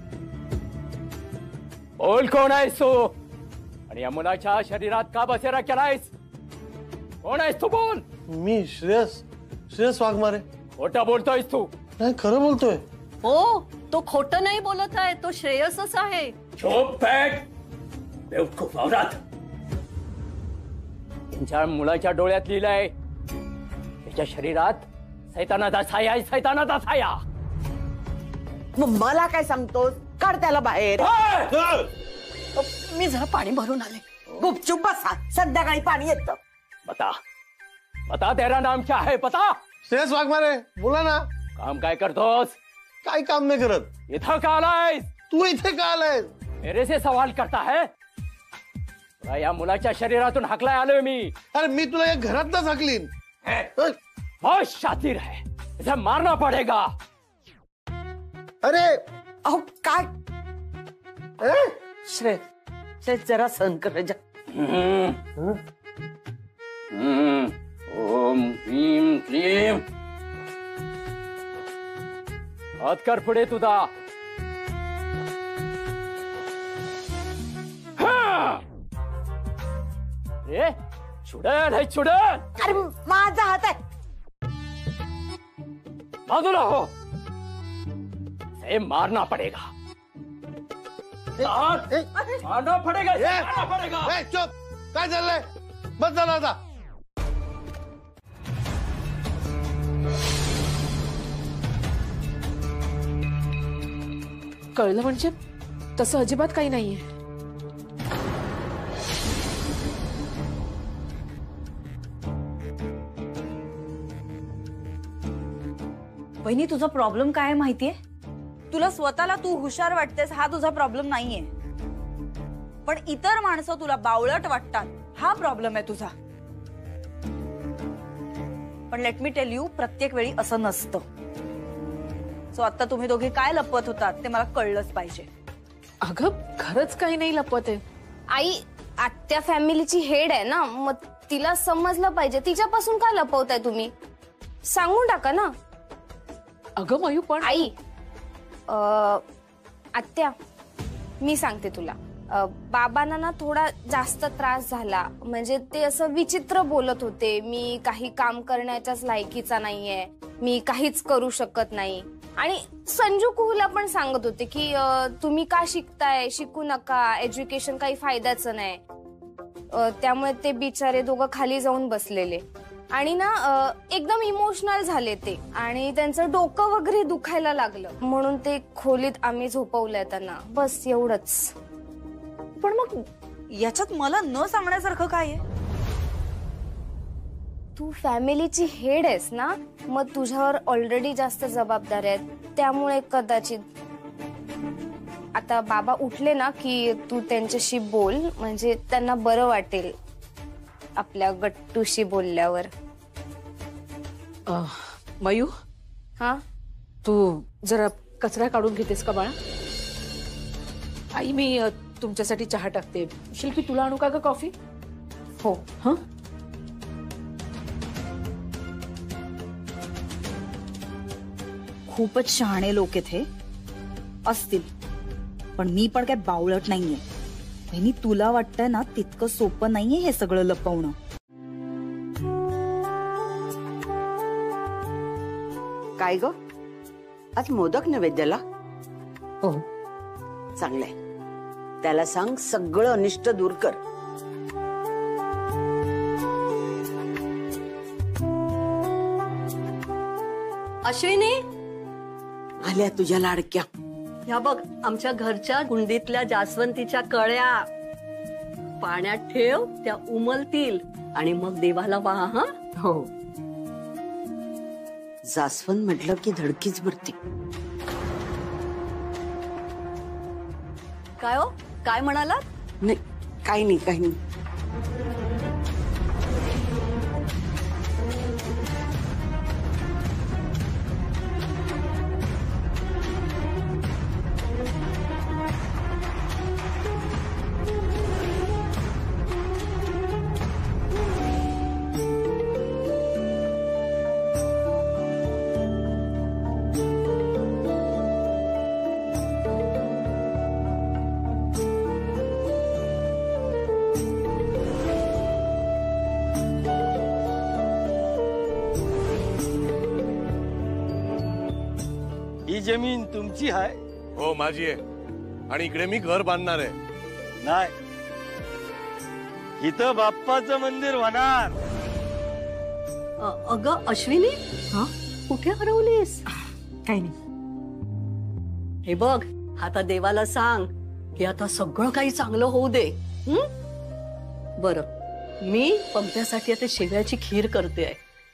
बोल कोण आहेस तू? आणि या मुलाच्या शरीरात का बसेरा केलायस? कोण आहेस तू? बोल. मी श्रेयस श्रेयस वाघमारे. खोटं बोलतोयस तू? नाही, खरं बोलतोय. हो, तो खोटं नाही बोलत आहे. तो श्रेयसच आहे. चुप बैठ बेवकूफ औरत. त्यांच्या मुलाच्या डोळ्यात लिहिलंय त्याच्या शरीरात सैतानाचा छाया आहे. सैतानाचा छाया. मग मला काय सांगतोस? काढ त्याला बाहेर. मी जरा पाणी भरून आले. गुपचूप बसा, संध्याकाळी पाणी येतं. बता बता तेरा नाम क्या है? पता. श्रेयस वाघमारे. बोला ना. काम काय करतोस? काय काम नाही करत. इथं का आलायस? तू इथे का आलायस? मेरे से सवाल करता है? तुला या मुलाच्या शरीरातून हाकलाय आलोय मी. अरे मी तुला या घरातच हाकलीन. बहुत शातिर है, इसे मारना पडेगा. अरे अहो काय श्रेय श्रेय जरा सहन कर जा. ओम भीम क्लीम. हात कर पुढे तुझा. ए चुडेल है चुडेल. अरे माझा हात आहे. बाजूला हो. ए, मारना पड़ेगा. मारना पड़ेगा. मारना पड़ेगा. ए, चुप. काय चाललंय? बस झालं आता. कळलं म्हणजे? तसं अजिबात काही नाहीये. वहिनी, तुझा प्रॉब्लेम काय माहितीये? तुला स्वतःला तू हुशार वाटतेस हा तुझा प्रॉब्लेम नाहीये, पण इतर माणसं तुला बावळट वाटतात हा प्रॉब्लेम आहे तुझा. पण लेट मी टेल यू, प्रत्येक वेळी असं नसतं. सो आता तुम्ही दोघे काय लपवत होतात ते मला कळलंच पाहिजे. अगं खरंच काही नाही लपवत आहे. आई आत्या फॅमिलीची हेड आहे ना, मग तिला समजलं पाहिजे. तिच्यापासून का लपवताय तुम्ही? सांगून टाका ना. अगं मयू पण आई आत्या मी सांगते तुला. बाबांना ना थोडा जास्त त्रास झाला. म्हणजे ते असं विचित्र बोलत होते. मी काही काम करण्याच्याच लायकीचा नाहीये, मी काहीच करू शकत नाही. आणि संजू कुहूला पण सांगत होते की तुम्ही का शिकताय, शिकू नका, एज्युकेशन काही फायद्याचं नाही. त्यामुळे ते बिचारे दोघं खाली जाऊन बसलेले आणि ना एकदम इमोशनल झाले ते. आणि त्यांचं डोकं वगैरे दुखायला लागलं म्हणून ते खोलीत आम्ही झोपवलंय त्यांना. बस एवढंच. पण मग याच्यात मला न सांगण्यासारखं काय आहे? तू फॅमिलीची हेड आहेस ना, मग तुझ्यावर ऑलरेडी जास्त जबाबदारी आहेत. त्यामुळे कदाचित आता बाबा उठले ना की तू त्यांच्याशी बोल, म्हणजे त्यांना बरं वाटेल आपल्या गट्टूशी बोलल्यावर. मयू, हा तू जरा कचरा काढून घेतेस का बाळा? आई मी तुमच्यासाठी चहा टाकते. शिल्पी तुला आणू का ग कॉफी? हो. हा खूपच शहाणे लोक आहेत हे. असतील पण मी पण काय बावळट नाहीये. वहिनी तुला वाटतंय ना तितकं सोपं नाहीये हे सगळं लपवणं. काय ग आज मोदक नैवेद्याला? हो. चांगलंय. त्याला सांग सगळं अनिष्ट दूर कर. अश्विनी आल्या तुझ्या लाडक्या. ह्या बघ आमच्या घरच्या कुंडीतल्या जास्वंतीच्या कळ्या पाण्यात ठेव, त्या उमलतील आणि मग देवाला वाहा. हा हो. जास्वंद म्हटलं की धडकीच भरते. काय हो काय म्हणाला? नाही काही नाही काही नाही. ही जमीन तुमची आहे? हो माझी आहे. आणि इकडे मी घर बांधणार आहे. नाही, इथं बाप्पाचं मंदिर होणार. अगं अश्विनी कुठे हरवलीस? काही नाही. हे बघ आता देवाला सांग की आता सगळं काही चांगलं होऊ दे. बर मी पंप्यासाठी आता शेवयाची खीर करते.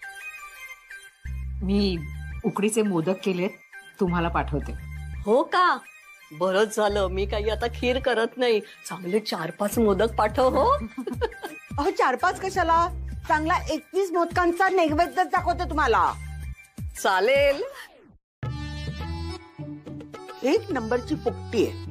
मी उकडीचे मोदक केलेत, तुम्हाला पाठवते. हो का? बरंच झालं. मी काही आता खीर करत नाही. चांगले चार पाच मोदक पाठव. हो अहो चार पाच कशाला, चांगला एकवीस मोदकांचा नैवेद्य दाखवते तुम्हाला. चालेल. एक नंबरची फुकटी आहे.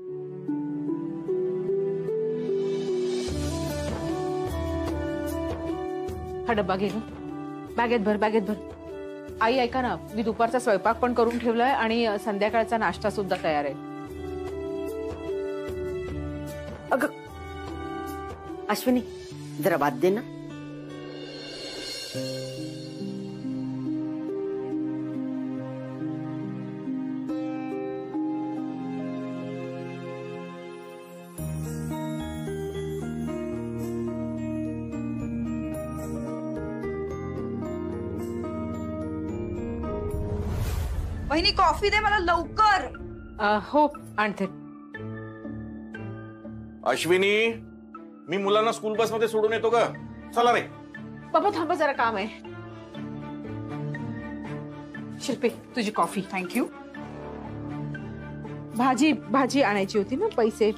हा डब्बा घे ग. बॅगेत भर, बॅगेत भर. आई ऐका ना, मी दुपारचा स्वयंपाक पण करून ठेवलाय आणि संध्याकाळचा नाश्ता सुद्धा तयार आहे. अगं अश्विनी जरा भात दे ना. वहिनी कॉफी दे मला लवकर. हो आणते. अश्विनी मी मुलांना स्कूल बस मध्ये सोडून येतो का? चला रे. बाबा थांबा जरा काम आहे. शिल्पी तुझी कॉफी. थँक्यू. भाजी भाजी आणायची होती ना, पैसे.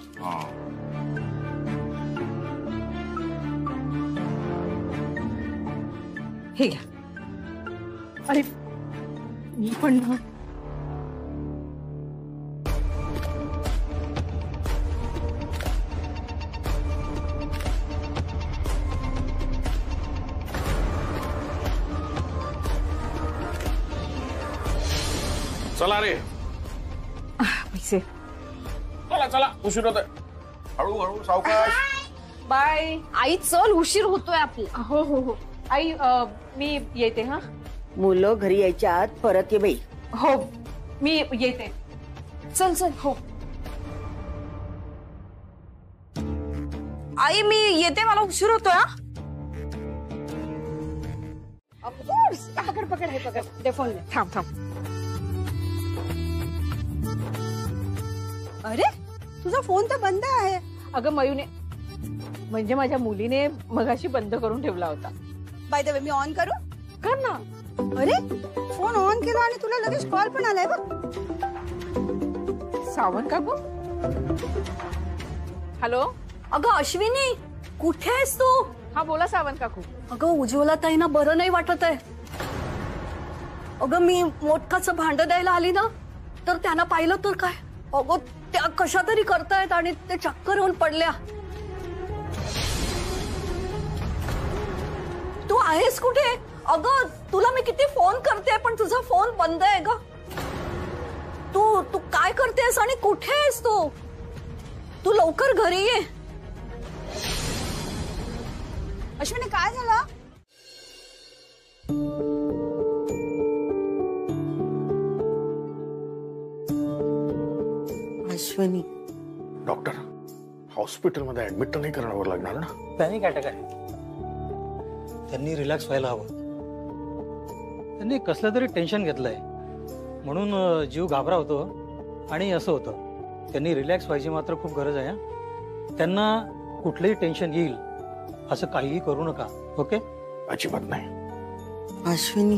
हे घ्या. अरे मी पण ना चला रे. पैसे. चला चला उशीर होतोय. हळू हळू सावकाश. बाय. आई चल उशीर होतोय आपला. हो हो हो आई मी येते. हा मुलं घरी यायच्या आत परत ये बाई. हो मी येते. चल चल. हो आई मी येते, मला उशीर होतोय. ऑफकोर्स. पकड पकड हे पकड. दे फोन. थांब थांब. अरे तुझा फोन तर बंद आहे. अगं मयूने म्हणजे माझ्या मुलीने मगाशी बंद करून ठेवला होता. बाय द वे मी ऑन करू? कर ना. अरे फोन ऑन केला आणि तुला लगेच कॉल पण आलाय बघ. सावंत काकू. हॅलो. अगं अश्विनी कुठे आहेस तू? हा बोला सावंत काकू. अगं उज्ज्वला ताईंना बरं नाही वाटत आहे. अगं मी मोदकाचं भांड द्यायला आली ना, तर त्यांना पाहिलं तर काय, अगं त्या कशा तरी करतायत आणि ते चक्कर येऊन पडल्या. तू आहेस कुठे? अगं तुला मी किती फोन करते पण तुझा फोन बंद आहे ग. तू तू तू काय करतेस आणि कुठे आहेस तू तू लवकर घरी ये. अश्विनी काय झालं? अश्विनी डॉक्टर हॉस्पिटलमध्ये ऍडमिट तर नाही करण्यावर लागणार ना? पॅनिक अटॅक आहे. त्यांनी रिलॅक्स व्हायला हवं. त्यांनी कसलं तरी टेन्शन घेतलंय म्हणून अं, जीव घाबरावतो आणि असं होतं. त्यांनी रिलॅक्स व्हायची मात्र खूप गरज आहे. हं? त्यांना कुठलंही टेन्शन येईल असं काहीही करू नका. ओके? अजिबात नाही. अश्विनी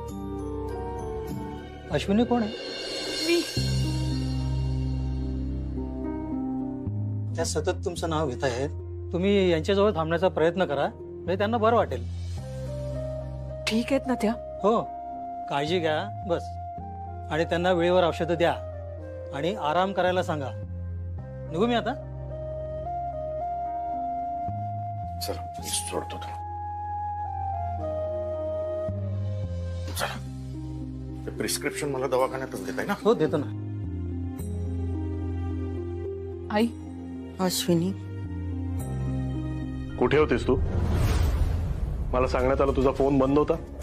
अश्विनी कोण आहे? मी. त्या सतत तुमचं नाव घेत आहेत. तुम्ही यांच्याजवळ थांबण्याचा प्रयत्न करा म्हणजे त्यांना बरं वाटेल. ठीक आहेत ना त्या? हो, काळजी घ्या बस. आणि त्यांना वेळेवर औषधं द्या आणि आराम करायला सांगा. निघू मी आता? चला सोडतो तो. चला ते प्रिस्क्रिप्शन मला दवाखान्यातच देताय ना? हो देतो ना. आई. अश्विनी कुठे होतीस तू? मला सांगण्यात आलं तुझा फोन बंद होता.